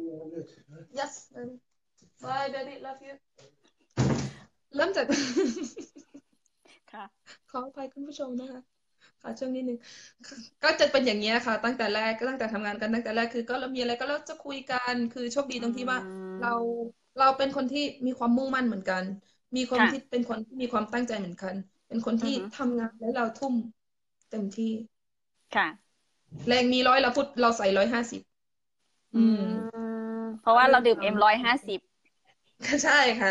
yes bye baby love you เริ่มจากค่ะขออภัยคุณผู้ชมนะคะค่ะช่วงนิดนึงก็จะเป็นอย่างนี้ยค่ะตั้งแต่แรกก็ตั้งแต่ทำงานกันตั้งแต่แรกคือก็เรามีอะไรก็เราจะคุยกันคือโชคดีอืตรงที่ว่าเรามเราเป็นคนที่มีความมุ่งมั่นเหมือนกันมีคนค่ะที่เป็นคนที่มีความตั้งใจเหมือนกันเป็นคนที่อือฮึทำงานแล้วเราทุ่มเต็มที่ค่ะแรงมี100เราพูดเราใส่150 อือืมเพราะว่าเริ่เราดื่มมทำ M150 ก็ใช่ค่ะ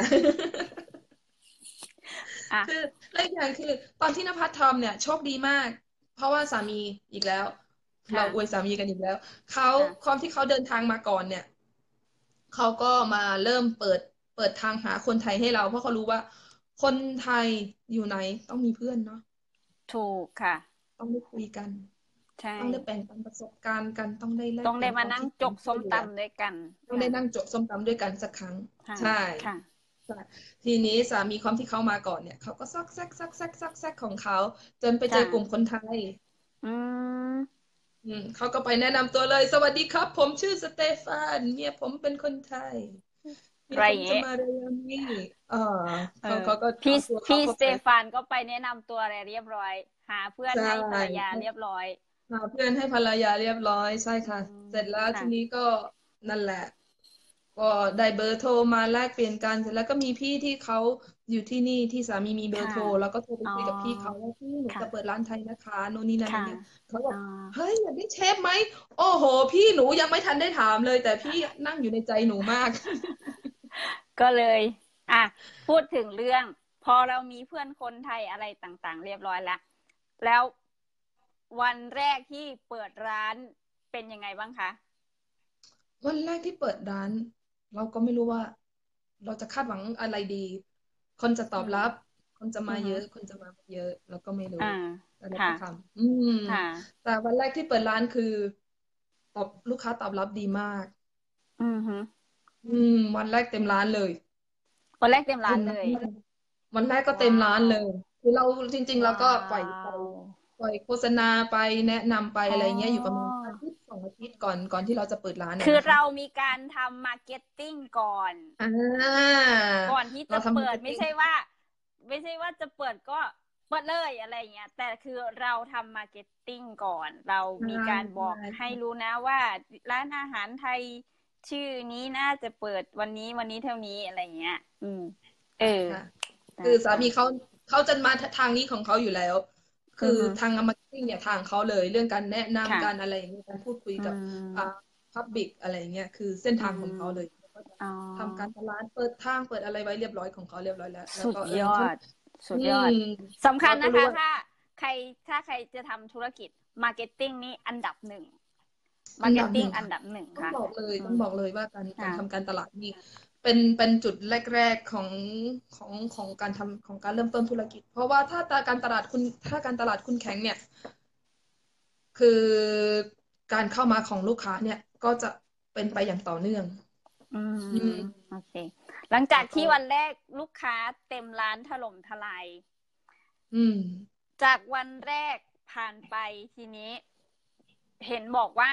อ่ะคือและอีกอย่างคือตอนที่นภัสทำเนี่ยโชคดีมากเพราะว่าสามีอีกแล้วเราค่ะอวยสามีกันอีกแล้วเขาค่ะความที่เขาเดินทางมาก่อนเนี่ยเขาก็มาเริ่มเปิดทางหาคนไทยให้เราเพราะเขารู้ว่าคนไทยอยู่ไหนต้องมีเพื่อนเนาะถูกค่ะต้องได้คุยกันใช่ต้องได้แบ่งปันประสบการณ์กันต้องได้แลต้กเปลี่ยนคองได้มานั่งวามคิดจกส้มช่วยเหลือตำด้วยกันต้องได้ค่ะนั่งจกส้มตำด้วยกันสักครั้งค่ะใช่ค่ะใช่ทีนี้สามีความที่เขามาก่อนเนี่ยเขาก็ซอกแซกของเขาจนไปเจอกลุ่มค่ะคนไทยอืมเขาก็ไปแนะนำตัวเลยสวัสดีครับผมชื่อสเตฟานเมียผมเป็นคนไทยเมีอะไรยผมอย่างเงี้ยจะมาเรียนนี่เออเออเขาก็พี่เอาตัวเขาพี่เข้าไปสเตฟานก็ไปแนะนำตัวอะไรเรียบร้อยหาเพื่อนใช่ให้ภรรยาเรียบร้อยหาเพื่อนให้ภรรยาเรียบร้อยใช่อืค่ะมเสร็จแล้วค่ะทีนี้ก็นั่นแหละ ก็ได้เบอร์โทรมาแลกเปลี่ยนกันเสร็จแล้วก็มีพี่ที่เขาอยู่ที่นี่ที่สามีมีเบอร์ค่ะโทรแล้วก็โทรไปอ๋อคุยกับพี่เขาว่าพี่หนูค่ะจะเปิดร้านไทยนะคะโน่นนี่นั่นค่ะอย่างเงี้ยเขาบออ๋อกเฮ้ยอยากได้เชฟไหมโอ้โหพี่หนูยังไม่ทันได้ถามเลยแต่พี่นั่งอยู่ในใจหนูมากก็เลยอ่ะพูดถึงเรื่องพอเรามีเพื่อนคนไทยอะไรต่างๆเรียบร้อยแล้ววันแรกที่เปิดร้านเป็นยังไงบ้างคะวันแรกที่เปิดร้านเราก็ไม่รู้ว่าเราจะคาดหวังอะไรดีคนจะตออืมบรับคนจะอือฮึมาเยอะคนจะมาไม่เยอะเราก็ไม่รู้อ่าแต่เราค่ะก็ทำค่ะแต่วันแรกที่เปิดร้านคือลูกค้าตอบรับดีมากอือฮึวันแรกเต็มร้านเลยวันแรกเต็มร้าเต็มร้านนเลยเลยวันแรกก็เต็มว้าวร้านเลยคือเราจริงๆเราว้าก็วปล่อยโฆษณาไปแนะนำไปอ๋อะไรเงี้ยอยู่ประมาณอ 1 อาทิตย์ 2 อาทิตย์ก่อนที่เราจะเปิดร้านคือนะคะเรามีการทำมาร์เก็ตติ้งก่อนอ่าก่อนที่เราจะเปิดทำมาร์เก็ตติ้งไม่ใช่ว่าจะเปิดก็เปิดเลยอะไรเงี้ยแต่คือเราทำมาร์เก็ตติ้งก่อนเราใช่มีการบใช่อกให้รู้นะว่าร้านอาหารไทยชื่อนี้น่าจะเปิดวันนี้เท่านี้อะไรเงี้ยเออค่ะคือสานะคะมีเขาจะมาทางนี้ของเขาอยู่แล้วคืออือฮึทางมาร์เก็ตติ้งเนี่ยทางเขาเลยเรื่องการแนะค่ะนำการอะไรอย่างเงี้ยการพูดคุยอืกับอ่ามพับบิกอะไรเงี้ยคือเส้นอืทางของเขาเลยมอ๋อทำการตลาดเปิดทางเปิดอะไรไว้เรียบร้อยของเขาเรียบร้อยแล้วสุดก็ยอเขาดสุอืดยอมดสำคัญเราก็รู้ว่านะคะใครถ้าใครจะทำธุรกิจมาร์เก็ตติ้งนี่อันดับหนึ่งอัมาร์เก็ตนดับหนึ่งค่ะติ้งอันดับหนึ่งต้องค่ะบอกเลยอืมต้องบอกเลยว่าการค่ะทำการตลาดนี่เป็นจุดแรกๆของการทำของการเริ่มต้นธุรกิจเพราะว่าถ้าการตลาดคุณแข็งเนี่ยคือการเข้ามาของลูกค้าเนี่ยก็จะเป็นไปอย่างต่อเนื่องอือืมมโอเคหลังจากแล้วก็ที่วันแรกลูกค้าเต็มร้านถล่มทลายอืมจากวันแรกผ่านไปทีนี้เห็นบอกว่า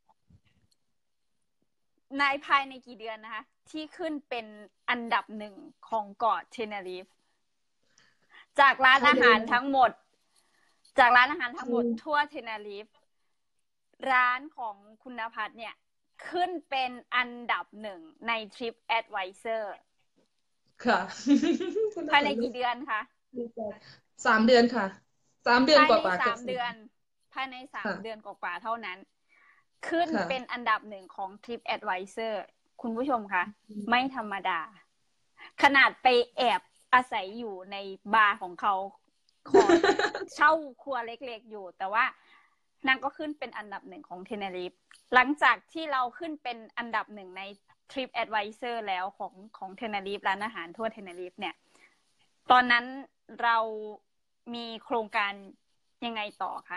ในภายในกี่เดือนนะคะที่ขึ้นเป็นอันดับหนึ่งของเกาะเทเนรีฟจากร้านภายในอาหารทั้งหมดจากร้านอาหารทั้งหมดภายทั่วเทเนรีฟร้านของคุณนภัสเนี่ยขึ้นเป็นอันดับหนึ่งใน Trip Advisor ค่ะคุณภายในภาษาลูกกี่เดือนคะดีใจ3 เดือนค่ะ3 เดือนภายในกว่าๆเกือบสี่สามเดือนภายในสามเดืค่ะอนกว่าๆเท่านั้น ขึ้นค่ะเป็นอันดับหนึ่งของ Trip Advisor คุณผู้ชมคะไม่ธรรมดา ขนาดไปแอบอาศัยอยู่ในบาร์ของเขา ขอเช่าครัวเล็กๆอยู่ แต่ว่านางก็ขึ้นเป็นอันดับหนึ่งของเทเนริฟหลังจากที่เราขึ้นเป็นอันดับหนึ่งใน Trip Advisor แล้วของเทเนริฟร้านอาหารทั่วเทเนริฟเนี่ย ตอนนั้นเรามีโครงการยังไงต่อคะ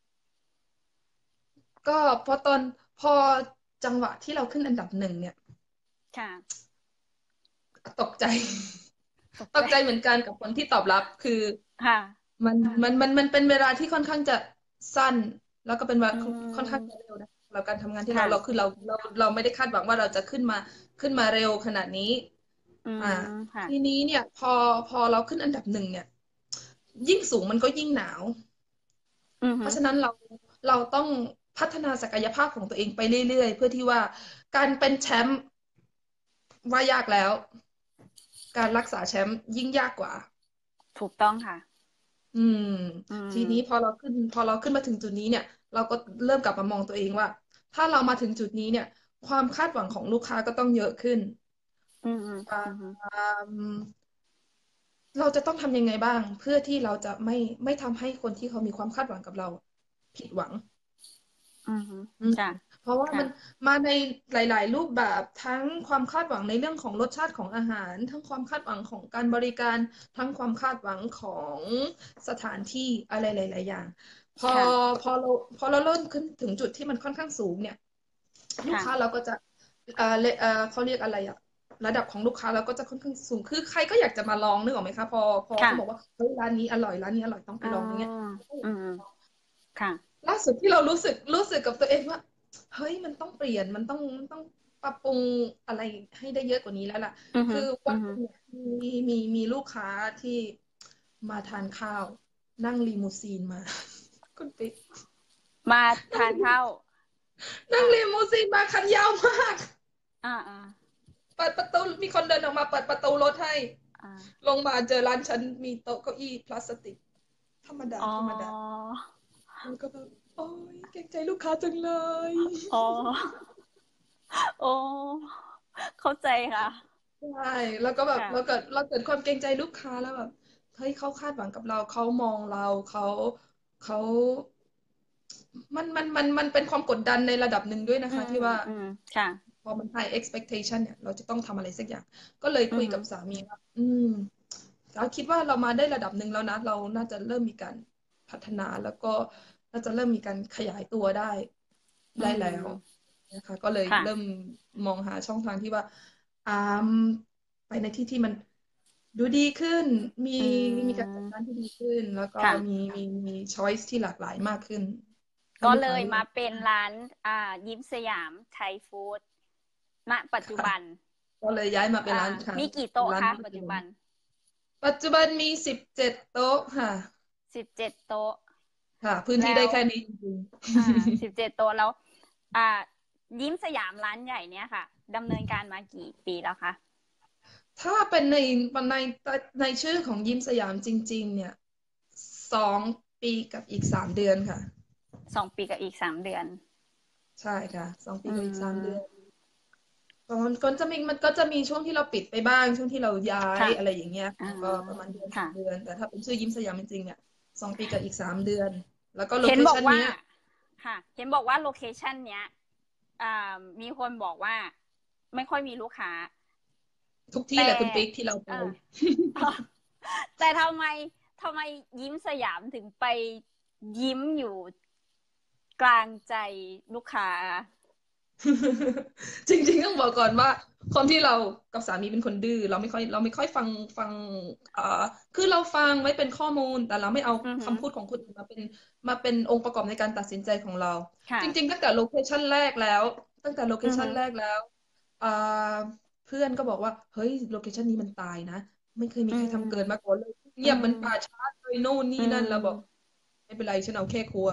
ก็พอจังหวะที่เราขึ้นอันดับ1เนี่ยค่ะตกใจตกตใจกใจเหมือนกันกับผลที่ตอบรับคือค่ะมันเป็นเวลาที่ค่อนข้างจะสั้นแล้วก็เป็นเวลาอืค่อนข้างจะมเร็วนะเราการทำงานที่เราคือค่ะเราไม่ได้คาดหวังว่าเราจะขึ้นมาเร็วขนาดนี้อือ่ามค่ะทีนี้เนี่ยพอเราขึ้นอันดับ1เนี่ยยิ่งสูงมันก็ยิ่งหนาวอือฮึเพราะฉะนั้นเราต้องพัฒนาศักยภาพของตัวเองไปเรื่อยๆเพื่อที่ว่าการเป็นแชมป์ว่ายากแล้วการรักษาแชมป์ยิ่งยากกว่าถูกต้องค่ะอืมอืทีนี้พอมเราขึ้นมาถึงจุดนี้เนี่ยเราก็เริ่มกลับมามองตัวเองว่าถ้าเรามาถึงจุดนี้เนี่ยความคาดหวังของลูกค้าก็ต้องเยอะขึ้นอืมอืมอ่าอืมเราจะต้องทำยังไงบ้างเพื่อที่เราจะไม่ทำให้คนที่เขามีความคาดหวังกับเราผิดหวังอืมอืมค่ะเพเพราะว่าค่ะมันมาในหลายๆรูปแบบทั้งความคาดหวังในเรื่องของรสชาติของอาหารทั้งความคาดหวังของการบริการทั้งความคาดหวังของสถานที่อะไรหลายๆอย่างพอค่ะพอเราพอเราเริ่มขึ้นถึงจุดที่มันค่อนข้างสูงเนี่ยลูกค้าค่ะเราก็จะเขาเรียกอะไรอะระดับของลูกค้าเราก็จะค่อนข้างสูงคือใครก็อยากจะมาลองนึกออกไหมคะพอเขาบอกว่าค่ะเฮ้ยร้านนี้อร่อยร้านนี้อร่อยต้องไปอ๋อลองอย่างเงี้ยอืมค่ะล่าสุดที่เรารู้สึกกับตัวเองว่าเฮ้ยมันต้องเปลี่ยนมันต้องปรับปรุงอะไรให้ได้เยอะกว่านี้แล้วล่ะอือฮึคืออือฮึวันหนึงเนี่ยมีลูกค้าที่มาทานข้าวนั่งลีมูซีนมาคุณปิ๊กมานั่งลีทานข้าวนั่งอ่าลีมูซีนมาคันยาวมากอ่าเปิดประตูมีคนเดินออกมาเปิดประตูรถให้อ่าลงมาเจอร้านฉันมีโต๊ะเก้าอี้พลาสติกธรรมดาอ๋อธรรมดาแล้วก็แบบโอ๊ยเกรงใจลูกค้าจังเลยอ๋อโอ้เข้าใจค่ะใช่แล้วก็แบบค่ะเราเกิดความเกรงใจลูกค้าแล้วแบบเฮ้ยเขาคาดหวังกับเราเขามองเราเขามันเป็นความกดดันในระดับหนึ่งด้วยนะอืมคะที่ว่าอืมค่ะพอมัน high expectation เนี่ยเราจะต้องทำอะไรสักอย่างก็เลยคุยอืมกับสามีว่าเราคิดว่าเรามาได้ระดับหนึ่งแล้วนะเราน่าจะเริ่มมีการพัฒนาแล้วก็น่าจะเริ่มมีการขยายตัวได้อืได้แล้วมนะคะก็เลยค่ะเริ่มมองหาช่องทางที่ว่า อ่าไปในที่ที่มันดูดีขึ้น มีอืมีการจัดการมที่ดีขึ้น แล้วก็ค่ะมีช้อยส์ที่หลากหลายมากขึ้นให้ก็ลูกเลยมาค้าเลือกเป็นร้านยิ้มสยามไทยฟู้ดณปัจจุค่ะบันก็เลยย้ายมาเป็นร้านค่ะมีกี่เป็นโต๊ะคะร้านที่ปัจจุบันปัจจุบันมี17 โต๊ะค่ะ 17 โต๊ะค่ะพื้นที่แล้วได้แค่นี้จริงอ่า17 โต๊ะแล้วอ่ายิ้มสยามร้านใหญ่เนี่ยค่ะดำเนินการมากี่ปีแล้วคะๆถ้าเป็นในในชื่อของยิมสยามจริงๆเนี่ย2 ปีกับอีก3 เดือนค่ะ 2 ปีกับอีก3 เดือนใช่ค่ะ2 ปีอืกับอีก3 เดือนมมันก็จะมีช่วงที่เราปิดไปบ้างช่วงที่เราย้ายค่ะอะไรอย่างเงี้ยอ่าก็ประมาณเดือนสอค่ะงเดือนแต่ถ้าเป็นชื่อยิ้มสยามจริงๆเนี่ย2 ปีกับอีก3 เดือนแล้วก็โลเห็นเคบอกว่าชันเนี้ยค่ะเห็นบอกว่าโลเคชันเนี้ยมีคนบอกว่าไม่ค่อยมีลูกค้าทุกที่แต่แหละคุณปิ๊กที่เราไปเออ แต่ทำไมยิ้มสยามถึงไปยิ้มอยู่กลางใจลูกค้าจริงๆต้องบอกก่อนว่าคนที่เรากับสามีเป็นคนดื้อเราไม่ค่อยฟังเอ่อคือเราฟังไว้เป็นข้อมูลแต่เราไม่เอาอือหือคำพูดของคนอื่นมาเป็นองค์ประกอบในการตัดสินใจของเราจค่ะริงๆตั้งแต่โลเคชันอือหือแรกแล้วเอ่อเพื่อนก็บอกว่าเฮ้ยโลเคชันนี้มันตายนะไม่เคยมีอืใครทำเกินมามก่อนเลยอืเงียบมันป่ามช้าเลยโน่นนี่อืนั่นแล้วบอกมไม่เป็นไรฉันเอาแค่ครัว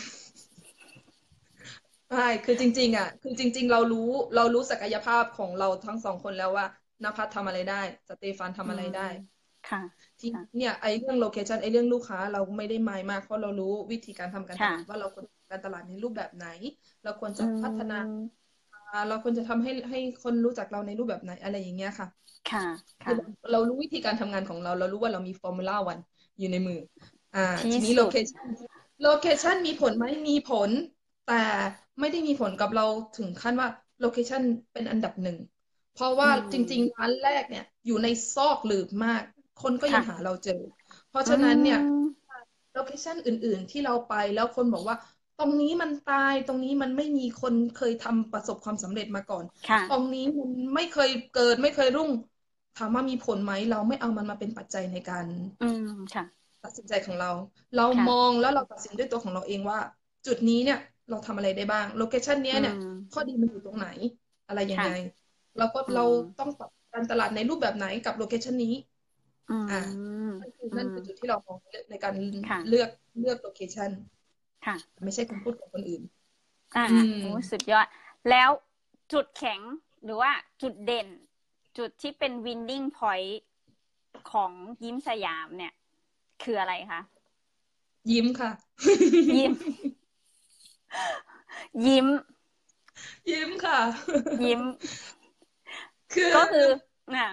ใช่คือจริงๆเรารู้ศักยภาพของเราทั้ง2 คนแล้วว่านภัสทำอะไรได้สเตฟานอืทำอะไรมได้ค่ะที่ค่ะเนี่ยไอ้เรื่องโลเคชันไอ้เรื่องลูกค้าเราไม่ได้มายมากเพราะเรารู้วิธีการทำการตค่ะลาดว่าเราควรทำการตลาดในรูปแบบไหนเราควรอืจะพัฒนามเราควรจะทำให้คนรู้จักเราในรูปแบบไหนอะไรอย่างเงี้ยค่ะค่ะคือค่ะเรารู้วิธีการทำงานของเรารู้ว่าเรามีฟอร์มูล่าวันอยู่ในมืออ่าที่ทีนี้สุดโลเคชันมีผลไหมมีผลแต่ไม่ได้มีผลกับเราถึงขั้นว่าโลเคชันเป็นอันดับหนึ่งเพราะอืว่าจริงๆมร้านแรกเนี่ยอยู่ในซอกหลืบมากคนก็ยังหาค่ะเราเจอเพราะอืฉะนั้นเนี่ยมโลเคชันอื่นๆที่เราไปแล้วคนบอกว่าตรงนี้มันตายตรงนี้มันไม่มีคนเคยทำประสบความสำเร็จมาก่อนค่ะตรงนี้มันไม่เคยเกิดไม่เคยรุ่งถามว่ามีผลไหมเราไม่เอามันมาเป็นปัจจัยในการอืมค่ะตัดสินใจของเรา เราค่ะมองแล้วเราตัดสินด้วยตัวของเราเองว่าจุดนี้เนี่ยเราทำอะไรได้บ้างโลเคชันเนี้อืยเนี่ยข้อมดีมันอยู่ตรงไหนอะไรยังค่ะไงเราอืมต้องปรับการตลาดในรูปแบบไหนกับโลเคชันนี้อือ่ามนั่นคือจุดอืมที่เรามองในการค่ะเลือกโลเคชันค่ะไม่ใช่คำพูดของคนอื่นอ่าอืมโอ้สุดยอดแล้วจุดแข็งหรือว่าจุดเด่นจุดที่เป็น winning point ของยิ้มสยามเนี่ยคืออะไรคะยิ้มค่ะยิ้มยิ้มยิ้มค่ะยิ้มคือก็คือน่ะ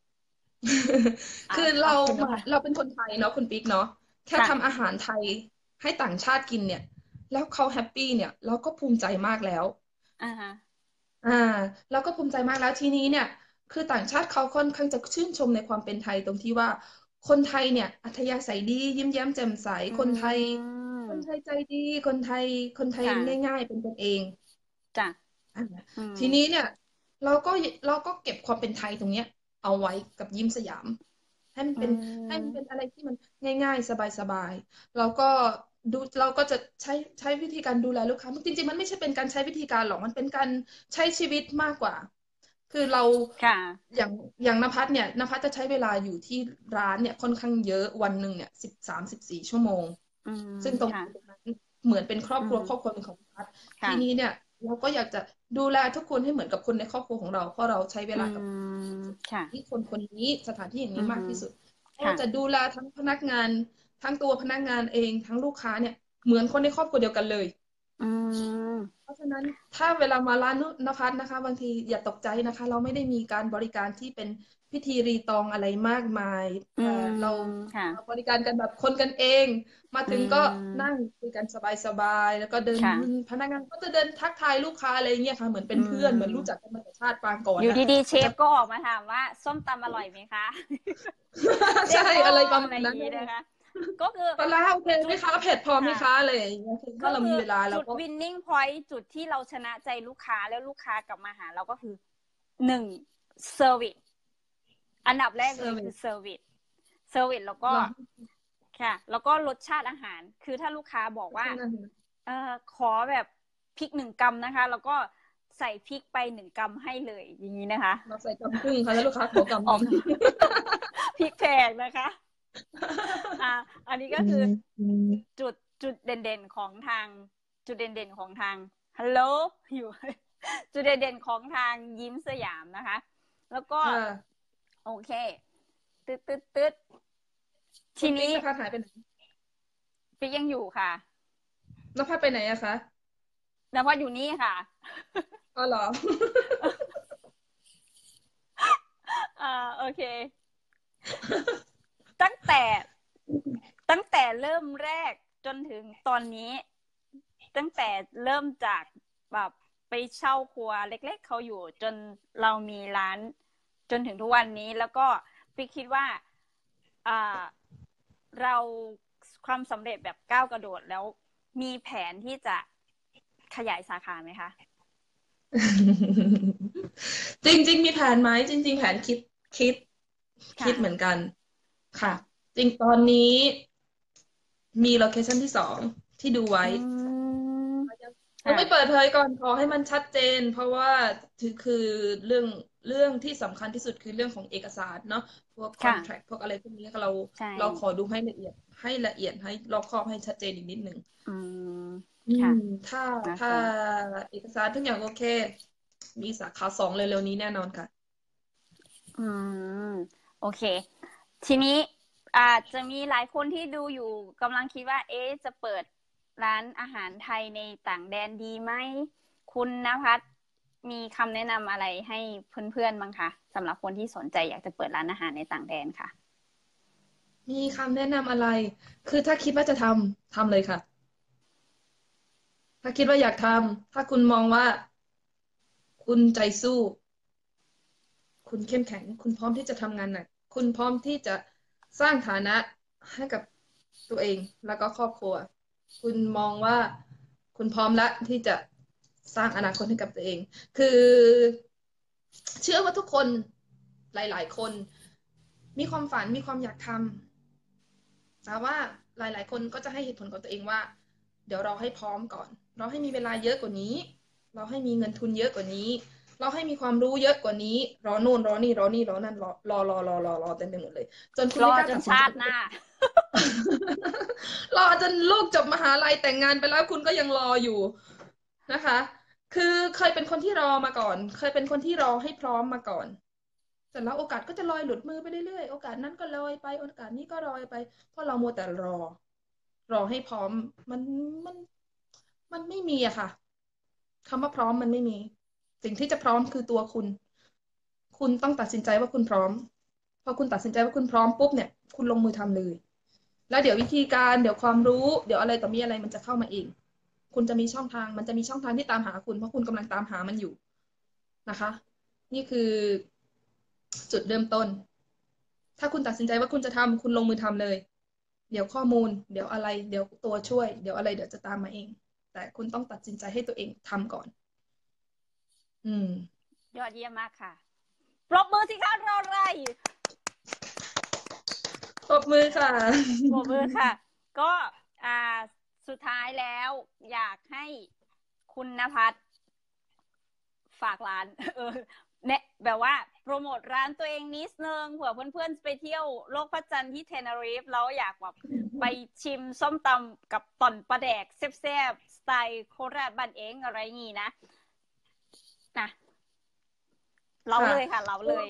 คือเราคุณนมาภัสเราเป็นคนไทยเนาะคุณปิ๊กเนาะแค่ค่ะทำอาหารไทยให้ต่างชาติกินเนี่ยแล้วเขาแฮปปี้เนี่ยเราก็ภูมิใจมากแล้วอ่าฮะอ่าเราก็ภูมิใจมากแล้วทีนี้เนี่ยคือต่างชาติเขาค่อนข้างจะชื่นชมในความเป็นไทยตรงที่ว่าคนไทยเนี่ยอัธยาศัยดียิ้มแย้มแจ่มใสอืคนไทยคนไทยมใจดีคนไทยคนไทยค่ะง่ายๆเป็นกันเองจ้ะอ่าอืมทีนี้เนี่ยเราก็เราก็เก็บความเป็นไทยตรงเนี้ยเอาไว้กับยิ้มสยามให้มันอืเป็นให้มันเป็นมอะไรที่มันง่ายๆสบายๆเราก็เราก็จะใช้วิธีการดูแลลูกค้าจริงๆมันไม่ใช่เป็นการใช้วิธีการหรอกมันเป็นการใช้ชีวิตมากกว่า คือเราค่ะอย่างอย่างนภัสเนี่ยนภัสจะใช้เวลาอยู่ที่ร้านเนี่ยค่อนข้างเยอะวันหนึ่งเนี่ย13-14 ชั่วโมงอืมซึ่งตรงค่ะนั้นเหมือนเป็นครอบอืมครัวครอบครัวหนึ่งของนภัสทีค่ะนี้เนี่ยเราก็อยากจะดูแลทุกคนให้เหมือนกับคนในครอบครัวของเราเพราะเราใช้เวอืลากับมค่ะที่คนคนนี้สถานที่อย่างอืนี้มากมที่สุดก็ค่ะจะดูแลทั้งพนักงานทั้งตัวพนักงานเองทั้งลูกค้าเนี่ยเหมือนคนในครอบครัวเดียวกันเลยอืมเพราะฉะนั้นถ้าเวลามาร้านนภัสนะคะบางทีอย่าตกใจนะคะเราไม่ได้มีการบริการที่เป็นพิธีรีตองอะไรมากมายอืแต่มเราค่ะบริการกันแบบคนกันเองมาอืถึงก็นั่งมคุยกันสบายๆแล้วก็เดินค่ะพนักงานก็จะเดินทักทายลูกค้าอะไรเงี้ยค่ะเหมือนเป็อืนเพื่อนเหมือนรู้จักมกันมาแต่ชาติปางก่อนน่ะอยู่ดีๆเชก็จะฟก็ออกมาถามว่าส้มตำอร่อยไหมคะ เชใช่ฟโบอะไรประอะไรอย่างมาณนั้นนะนี้นะคะก็คือปลาร้าโอเคจุดไหมคะเผ็ดพอไหมค่ะคะอะไรอย่างเงี้ยคือถ้าก็คือเรามีเวลาเราจุดก็ winning point จุดที่เราชนะใจลูกค้าแล้วลูกค้ากลับมาหาเราก็คือหนึ่ง service อันดับแรกเซเลยคืออร์วิส service แล้วก็เราค่ะแล้วก็รสชาติอาหารคือถ้าลูกค้าบอกว่าขอแบบพริก1 กรัมนะคะแล้วก็ใส่พริกไป1 กรัมให้เลยอย่างนี้นะคะเราใส่กำครึ่งค่ะแล้วลูกค้าขอกำออกหนึ่งพริกแพงนะคะอ่าอันนี้อืก็คือมอืมจุดจุดเด่นๆของทางจุดเด่นๆของทางฮัลโหลอยู่จุดเด่นๆของทางยิ้มสยามนะคะแล้วก็ค่ะโอเคตึ๊ดทีนี้คุณปิ๊กนภัสหายไปไหนปิ๊กยังอยู่ค่ะนภัสไปไหนอะคะนภัสอยู่นี่ค่ะอ๋อเหรอโอเคตั้งแต่ตั้งแต่เริ่มแรกจนถึงตอนนี้ตั้งแต่เริ่มจากแบบไปเช่าครัวเล็กๆเขาอยู่จนเรามีร้านจนถึงทุกวันนี้แล้วก็พี่คิดว่าอ่าเราความสำเร็จแบบก้าวกระโดดแล้วมีแผนที่จะขยายสาขาไหมคะจริงๆมีแผนไหมจริงๆแผนคิดคิค่ะดเหมือนกันค่ะค่ะจริงตอนนี้มีโลเคชั่นที่สองที่ดูไว้อืมยังค่ะไม่เปิดเผยก่อนขอให้มันชัดเจนเพราะว่าคือเรื่องที่สำคัญที่สุดคือเรื่องของเอกสารเนาะพวกค่ะ contract พวกอะไรพวกนี้เราใช่เราขอดูให้ละเอียดให้รอบคอบให้ชัดเจนอีกนิดหนึ่งอืมอืมค่ะถ้าโอเคถ้าเอกสารทุกอย่างโอเคมีสาขาสองเร็วๆนี้แน่นอนค่ะอืมโอเคทีนี้อาจจะมีหลายคนที่ดูอยู่กำลังคิดว่าเอ๊ะจะเปิดร้านอาหารไทยในต่างแดนดีไหมคุณณภัทรมีคำแนะนำอะไรให้เพื่อนๆบ้างคะสำหรับคนที่สนใจอยากจะเปิดร้านอาหารในต่างแดนค่ะมีคำแนะนำอะไรคือถ้าคิดว่าจะทำเลยค่ะถ้าคิดว่าอยากทำถ้าคุณมองว่าคุณใจสู้ คุณเข้มแข็งคุณพร้อมที่จะทำงานหนักคุณพร้อมที่จะสร้างฐานะให้กับตัวเองแล้วก็ครอบครัวคุณมองว่าคุณพร้อมแล้วที่จะสร้างอนาคตให้กับตัวเองคือเชื่อว่าทุกคนหลายๆคนมีความฝันมีความอยากทำแต่ว่าหลายๆคนก็จะให้เหตุผลกับตัวเองว่าเดี๋ยวเราให้พร้อมก่อนเราให้มีเวลาเยอะกว่านี้เราให้มีเงินทุนเยอะกว่านี้ เราให้มีความรู้เยอะกว่านี้รอโน่นรอนี่รอนี่รอนั่นรอเต็มไปหมดเลยจนคุณรอไม่กล้าจนตัดสินใจชาติหน้ารอจนลูกจบมหาลัยแต่งงานไปแล้วคุณก็ยังรออยู่นะคะคือเคยเป็นคนที่รอมาก่อนเคยเป็นคนที่รอให้พร้อมมาก่อนเสร็จแล้วโอกาสก็จะลอยหลุดมือไปเรื่อยๆโอกาสนั้นก็ลอยไปโอกาสนี้ก็ลอยไปเพราะเรามัวแต่รอให้พร้อมมันมันมันไม่มีอะค่ะคำว่าพร้อมมันไม่มีสิ่งที่จะพร้อมคือตัวคุณ คุณต้องตัดสินใจว่าคุณพร้อมพอคุณตัดสินใจว่าคุณพร้อมปุ๊บเนี่ยคุณลงมือทำเลยแล้วเดี๋ยววิธีการเดี๋ยวความรู้เดี๋ยวอะไรต่อมีอะไรมันจะเข้ามาเองคุณจะมีช่องทางมันจะมีช่องทางที่ตามหาคุณเพราะคุณกำลังตามหามันอยู่นะคะ นี่คือจุดเริ่มต้นถ้าคุณตัดสินใจว่าคุณจะทำคุณลงมือทำเลยเดี๋ยวข้อมูลเดี๋ยวอะไรเดี๋ยวตัวช่วยเดี๋ยวอะไรเดี๋ยวจะตามมาเองแต่คุณต้องตัดสินใจให้ตัวเองทำก่อนยอดเยี่ยมมากค่ะปรบมือสิคะรออะไรปรบมือค่ะปรบมือค่ะก็สุดท้ายแล้วอยากให้คุณณภัสฝากร้านเนี่ยแบบว่าโปรโมทร้านตัวเองนิดนึงเผื่อเพื่อนๆไปเที่ยวโลกพระจันทร์ที่เทเนริฟแล้วอยากแบบไปชิมส้มตำกับต่อนปลาแดกแซ่บๆสไตล์โคราชบ้านเองอะไรงี้นะเราเลยค่ะเราเลย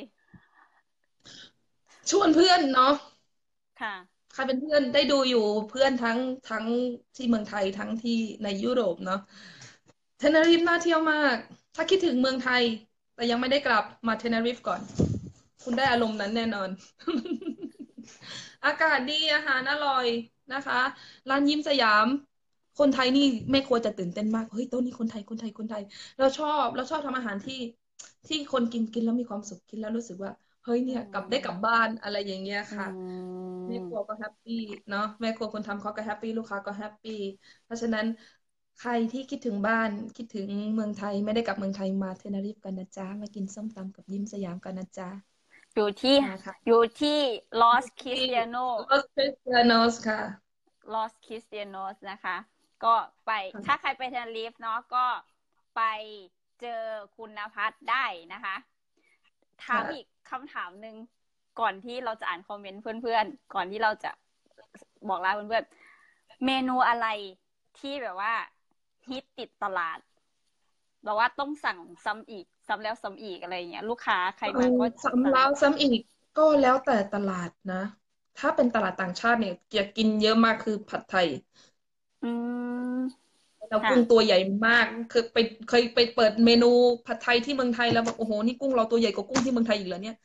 ชวนเพื่อนเนาะค่ะใครเป็นเพื่อนได้ดูอยู่เพื่อนทั้งที่เมืองไทยทั้งที่ในยุโรปเนาะเทเนริฟน่าเที่ยวมากถ้าคิดถึงเมืองไทยแต่ยังไม่ได้กลับมาเทเนริฟก่อนคุณได้อารมณ์นั้นแน่นอน อากาศดีอาหารอร่อยนะคะร้านยิ้มสยามคนไทยนี่ไม่ควรจะตื่นเต้นมากเฮ้ยโต๊ะนี้คนไทยเราชอบทำอาหารที่คนกินแล้วมีความสุขกินแล้วรู้สึกว่าเฮ้ยเนี่ยกลับบ้านอะไรอย่างเงี้ยค่ะแม่ครัวก็แฮปปี้เนาะแม่ครัวคนทำเขาก็แฮปปี้ลูกค้าก็แฮปปี้เพราะฉะนั้นใครที่คิดถึงบ้านคิดถึงเมืองไทยไม่ได้กลับเมืองไทยมาเทนริฟกันนะจ๊ะมากินส้มตำกับยิ้มสยามกันนะจ๊ะอยู่ที่ลอสคริสเตียโนค่ะลอสคริสเตียโนนะคะก็ไปถ้าใครไปเทนริฟเนาะก็ไปเจอคุณณภัสได้นะคะถามอีกคำถามหนึ่งก่อนที่เราจะอ่านคอมเมนต์เพื่อนๆก่อนที่เราจะบอกลาเพื่อนๆเมนูอะไรที่แบบว่าฮิตติดตลาดแบบว่าต้องสั่งซ้ำอีกซ้ำแล้วซ้ำอีกอะไรเงี้ยลูกค้าใครมาก็ซ้ำแล้วซ้ำอีกก็แล้วแต่ตลาดนะถ้าเป็นตลาดต่างชาติเนี่ยอยากกินเยอะมากคือผัดไทยแล้วกุ้งตัวใหญ่มากเคยไปเปิดเมนูผัดไทยที่เมืองไทยแล้วแบบโอ้โหนี่กุ้งเราตัวใหญ่กว่ากุ้งที่เมืองไทยอีกเหรอเนี่ย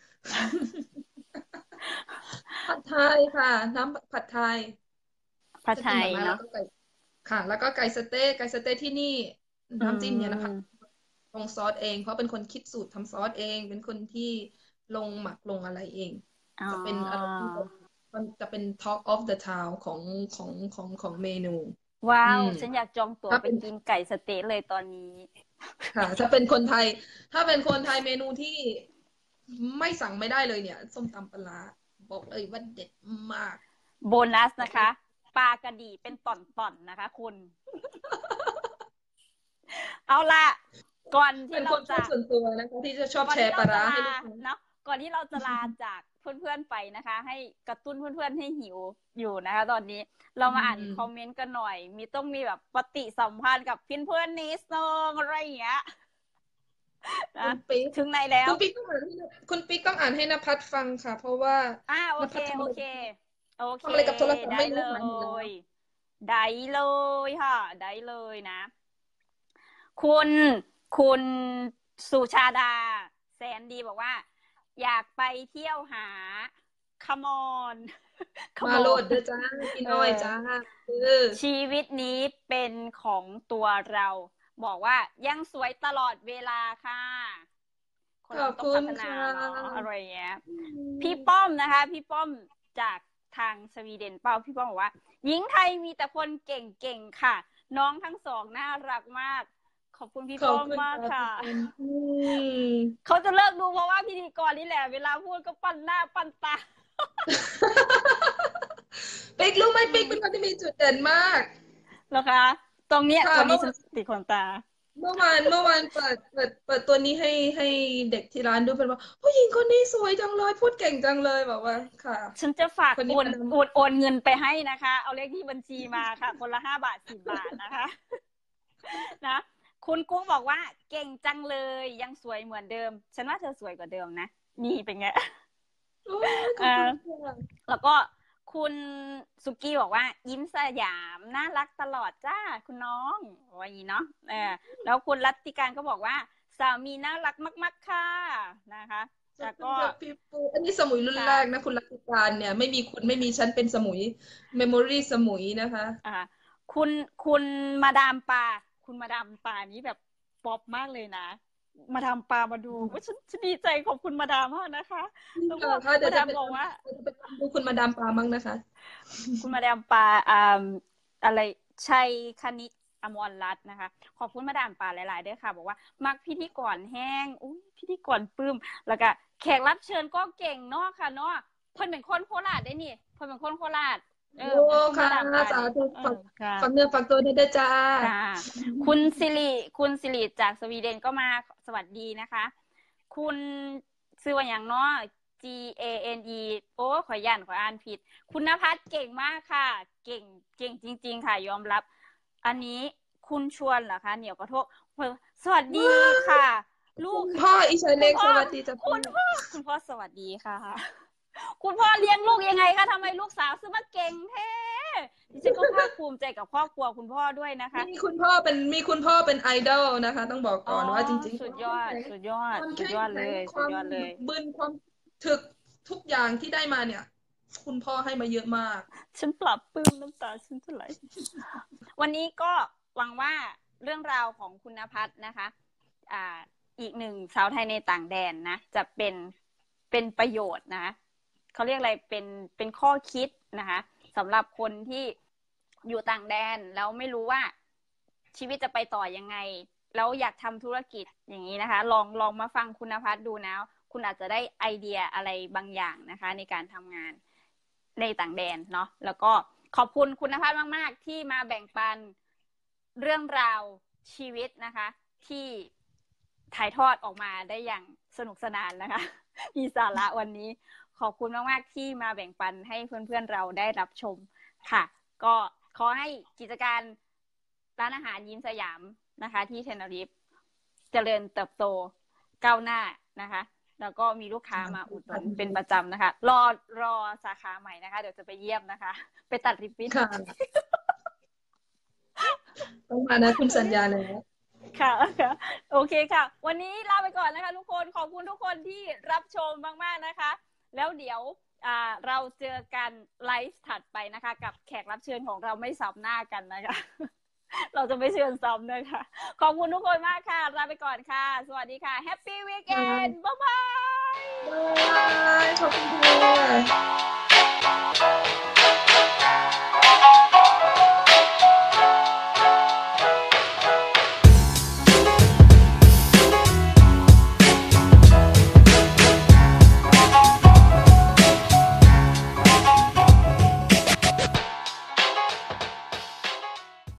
ผัดไทยค่ะน้ำผัดไทยผัดไทยแล้วเนาะก็ไก่ค่ะแล้วก็ไก่สเต๊กที่นี่น้ำจิ้มเนี่ยนะคะลงซอสเองเพราะเป็นคนคิดสูตรทำซอสเองเป็นคนที่ลงหมักลงอะไรเองจะเป็นอะไรที่มันจะเป็น Talk of the Town ของเมนูว้าวฉันอยากจองตั๋วถ้าเป็นไปกินไก่สเต๊ะเลยตอนนี้ค่ะถ้าเป็นคนไทยเมนูที่ไม่สั่งไม่ได้เลยเนี่ยส้มตำปลาร้าบอกเลยว่าเด็ดมากโบนัสนะคะปลากระดีเป็นต่อนๆนะคะคุณ เอาละก่อนที่เราจะส่วนตัวนะคะที่จะชอบแชร์ปลาร้าให้ลูกค้าเนาะก่อนที่เราจะลาจากเพื่อนๆไปนะคะ ให้กระตุ้นเพื่อนๆให้หิวอยู่นะคะตอนนี้เรามาอ่านคอมเมนต์กันหน่อยมีแบบปฏิสัมพันธ์กับเพื่อนๆนิดนึงอะไรอย่างเงี้ยนะถึงไหนแล้วคุณปิ๊กต้องอ่านให้นภัสฟังค่ะเพราะว่าโอเคทำอะไรกับโทรศัพท์ได้ไม่เลรู้ยได้เลยค่ะได้เลยนะ คุณสุชาดาแสนดีบอกว่าอยากไปเที่ยวหาคมอนมาโหลดเด้อจ้าพี่น้อยจ้าชีวิตนี้เป็นของตัวเราบอกว่ายังสวยตลอดเวลาค่ะคนเราต้องพัฒนาเนาะอะไรเงี้ยพี่ป้อมนะคะพี่ป้อมจากทางสวีเดนพี่ป้อมบอกว่าหญิงไทยมีแต่คนเก่งๆค่ะน้องทั้งสองน่ารักมากขอบคุณพี่ป้อมมากค่ะเขาจะเลิกดูเพราะว่าพิธีกรนี่แหละเวลาพูดก็ปั้นหน้าปั้นตาปิ๊กรู้ไหมปิ๊กเป็นคนที่มีจุดเด่นมากเหรอคะตรงนี้ฉันติดขนตาเมื่อวานเปิดตัวนี้ให้เด็กที่ร้านดูเป็นว่าผู้หญิงคนนี้สวยจังเลยพูดเก่งจังเลยบอกว่าค่ะฉันจะฝากโอนเงินไปให้นะคะเอาเลขที่บัญชีมาค่ะคนละ5 บาท10 บาทนะคะนะคุณกุ้งบอกว่าเก่งจังเลยยังสวยเหมือนเดิมฉันว่าเธอสวยกว่าเดิมนะนี่เป็นไงแล้วก็คุณสุกี้บอกว่ายิ้มสยามน่ารักตลอดจ้าคุณน้องว่าอย่างนี้เนาะแล้วคุณรัตติการก็บอกว่าสามีน่ารักมากๆค่ะนะคะแล้วก็อันนี้สมุยรุ่นแรกนะคุณรัตติการเนี่ยไม่มีคุณไม่มีฉันเป็นสมุยเมมโมรี่สมุยนะคะคุณคุณมาดามปาคุณมาดามปานี้แบบป๊อปมากเลยนะมาดามปามาดูว่าฉันดีใจขอบคุณมาดามมากนะคะแล้วก็มาดามบอกว่าจะไปดูคุณมาดามปามั้งนะคะคุณมาดามปาอะไรชัยคณิตอมรรัตน์นะคะขอบคุณมาดามปาหลายๆด้วยค่ะบอกว่ามักพิธีกรแห้งพิธีกรปลื้มแล้วก็แขกรับเชิญก็เก่งเนาะค่ะเนาะเพิ่นเป็นคนโคราชได้นี่เพิ่นเป็นคนโคราชโอ้ค่ะสาธุฝักเนื้อฝักตัวได้จ้าคุณสิริจากสวีเดนก็มาสวัสดีนะคะคุณชื่อว่าอย่างเนาะ GANE โอ้ขออ่านผิดคุณณภัทรเก่งมากค่ะเก่งจริงๆค่ะยอมรับอันนี้คุณชวนเหรอคะเหนียวกระทกสวัสดีค่ะลูกพ่ออีชัยเล็กสวัสดีจ้ะคุณพ่อสวัสดีค่ะคุณพ่อเลี้ยงลูกยังไงคะทำไมลูกสาวซื้อมาเก่งแท้ดิฉันก็ภาคภูมิใจกับครอบครัวคุณพ่อด้วยนะคะมีคุณพ่อเป็นไอดอลนะคะต้องบอกก่อนว่าจริงๆสุดยอดเลยบึนความถึกทุกอย่างที่ได้มาเนี่ยคุณพ่อให้มาเยอะมากฉันปรับปลื้มน้ำตาฉันจะไหลวันนี้ก็หวังว่าเรื่องราวของคุณณภัทรนะคะอีกหนึ่งสาวไทยในต่างแดนนะจะเป็นประโยชน์นะเขาเรียกอะไรเป็นข้อคิดนะคะสำหรับคนที่อยู่ต่างแดนแล้วไม่รู้ว่าชีวิตจะไปต่อยังไงแล้วอยากทำธุรกิจอย่างนี้นะคะลองมาฟังคุณณภัทรดูนะคุณอาจจะได้ไอเดียอะไรบางอย่างนะคะในการทำงานในต่างแดนเนาะแล้วก็ขอบคุณคุณณภัทรมากๆที่มาแบ่งปันเรื่องราวชีวิตนะคะที่ถ่ายทอดออกมาได้อย่างสนุกสนานนะคะมีสาระวันนี้ขอบคุณมากๆที่มาแบ่งปันให้เพื่อนๆเราได้รับชมค่ะก็ขอให้กิจการร้านอาหารยิ้มสยามนะคะที่เทนริฟเจริญเติบโตก้าวหน้านะคะแล้วก็มีลูกค้ามาอุดหนุนเป็นประจำนะคะรอสาขาใหม่นะคะเดี๋ยวจะไปเยี่ยมนะคะไปตัดริบบิ้นต้องมานะคุณสัญญาเลยค่ะโอเคค่ะวันนี้ลาไปก่อนนะคะทุกคนขอบคุณทุกคนที่รับชมมากๆนะคะแล้วเดี๋ยวเราเจอกันไลฟ์ถัดไปนะคะกับแขกรับเชิญของเราไม่ซ้ำหน้ากันนะคะเราจะไม่เชิญซ้ำนะคะขอบคุณทุกคนมากค่ะลาไปก่อนค่ะสวัสดีค่ะแฮปปี้วีคเอนด์บ๊ายบายขอบคุณค่ะ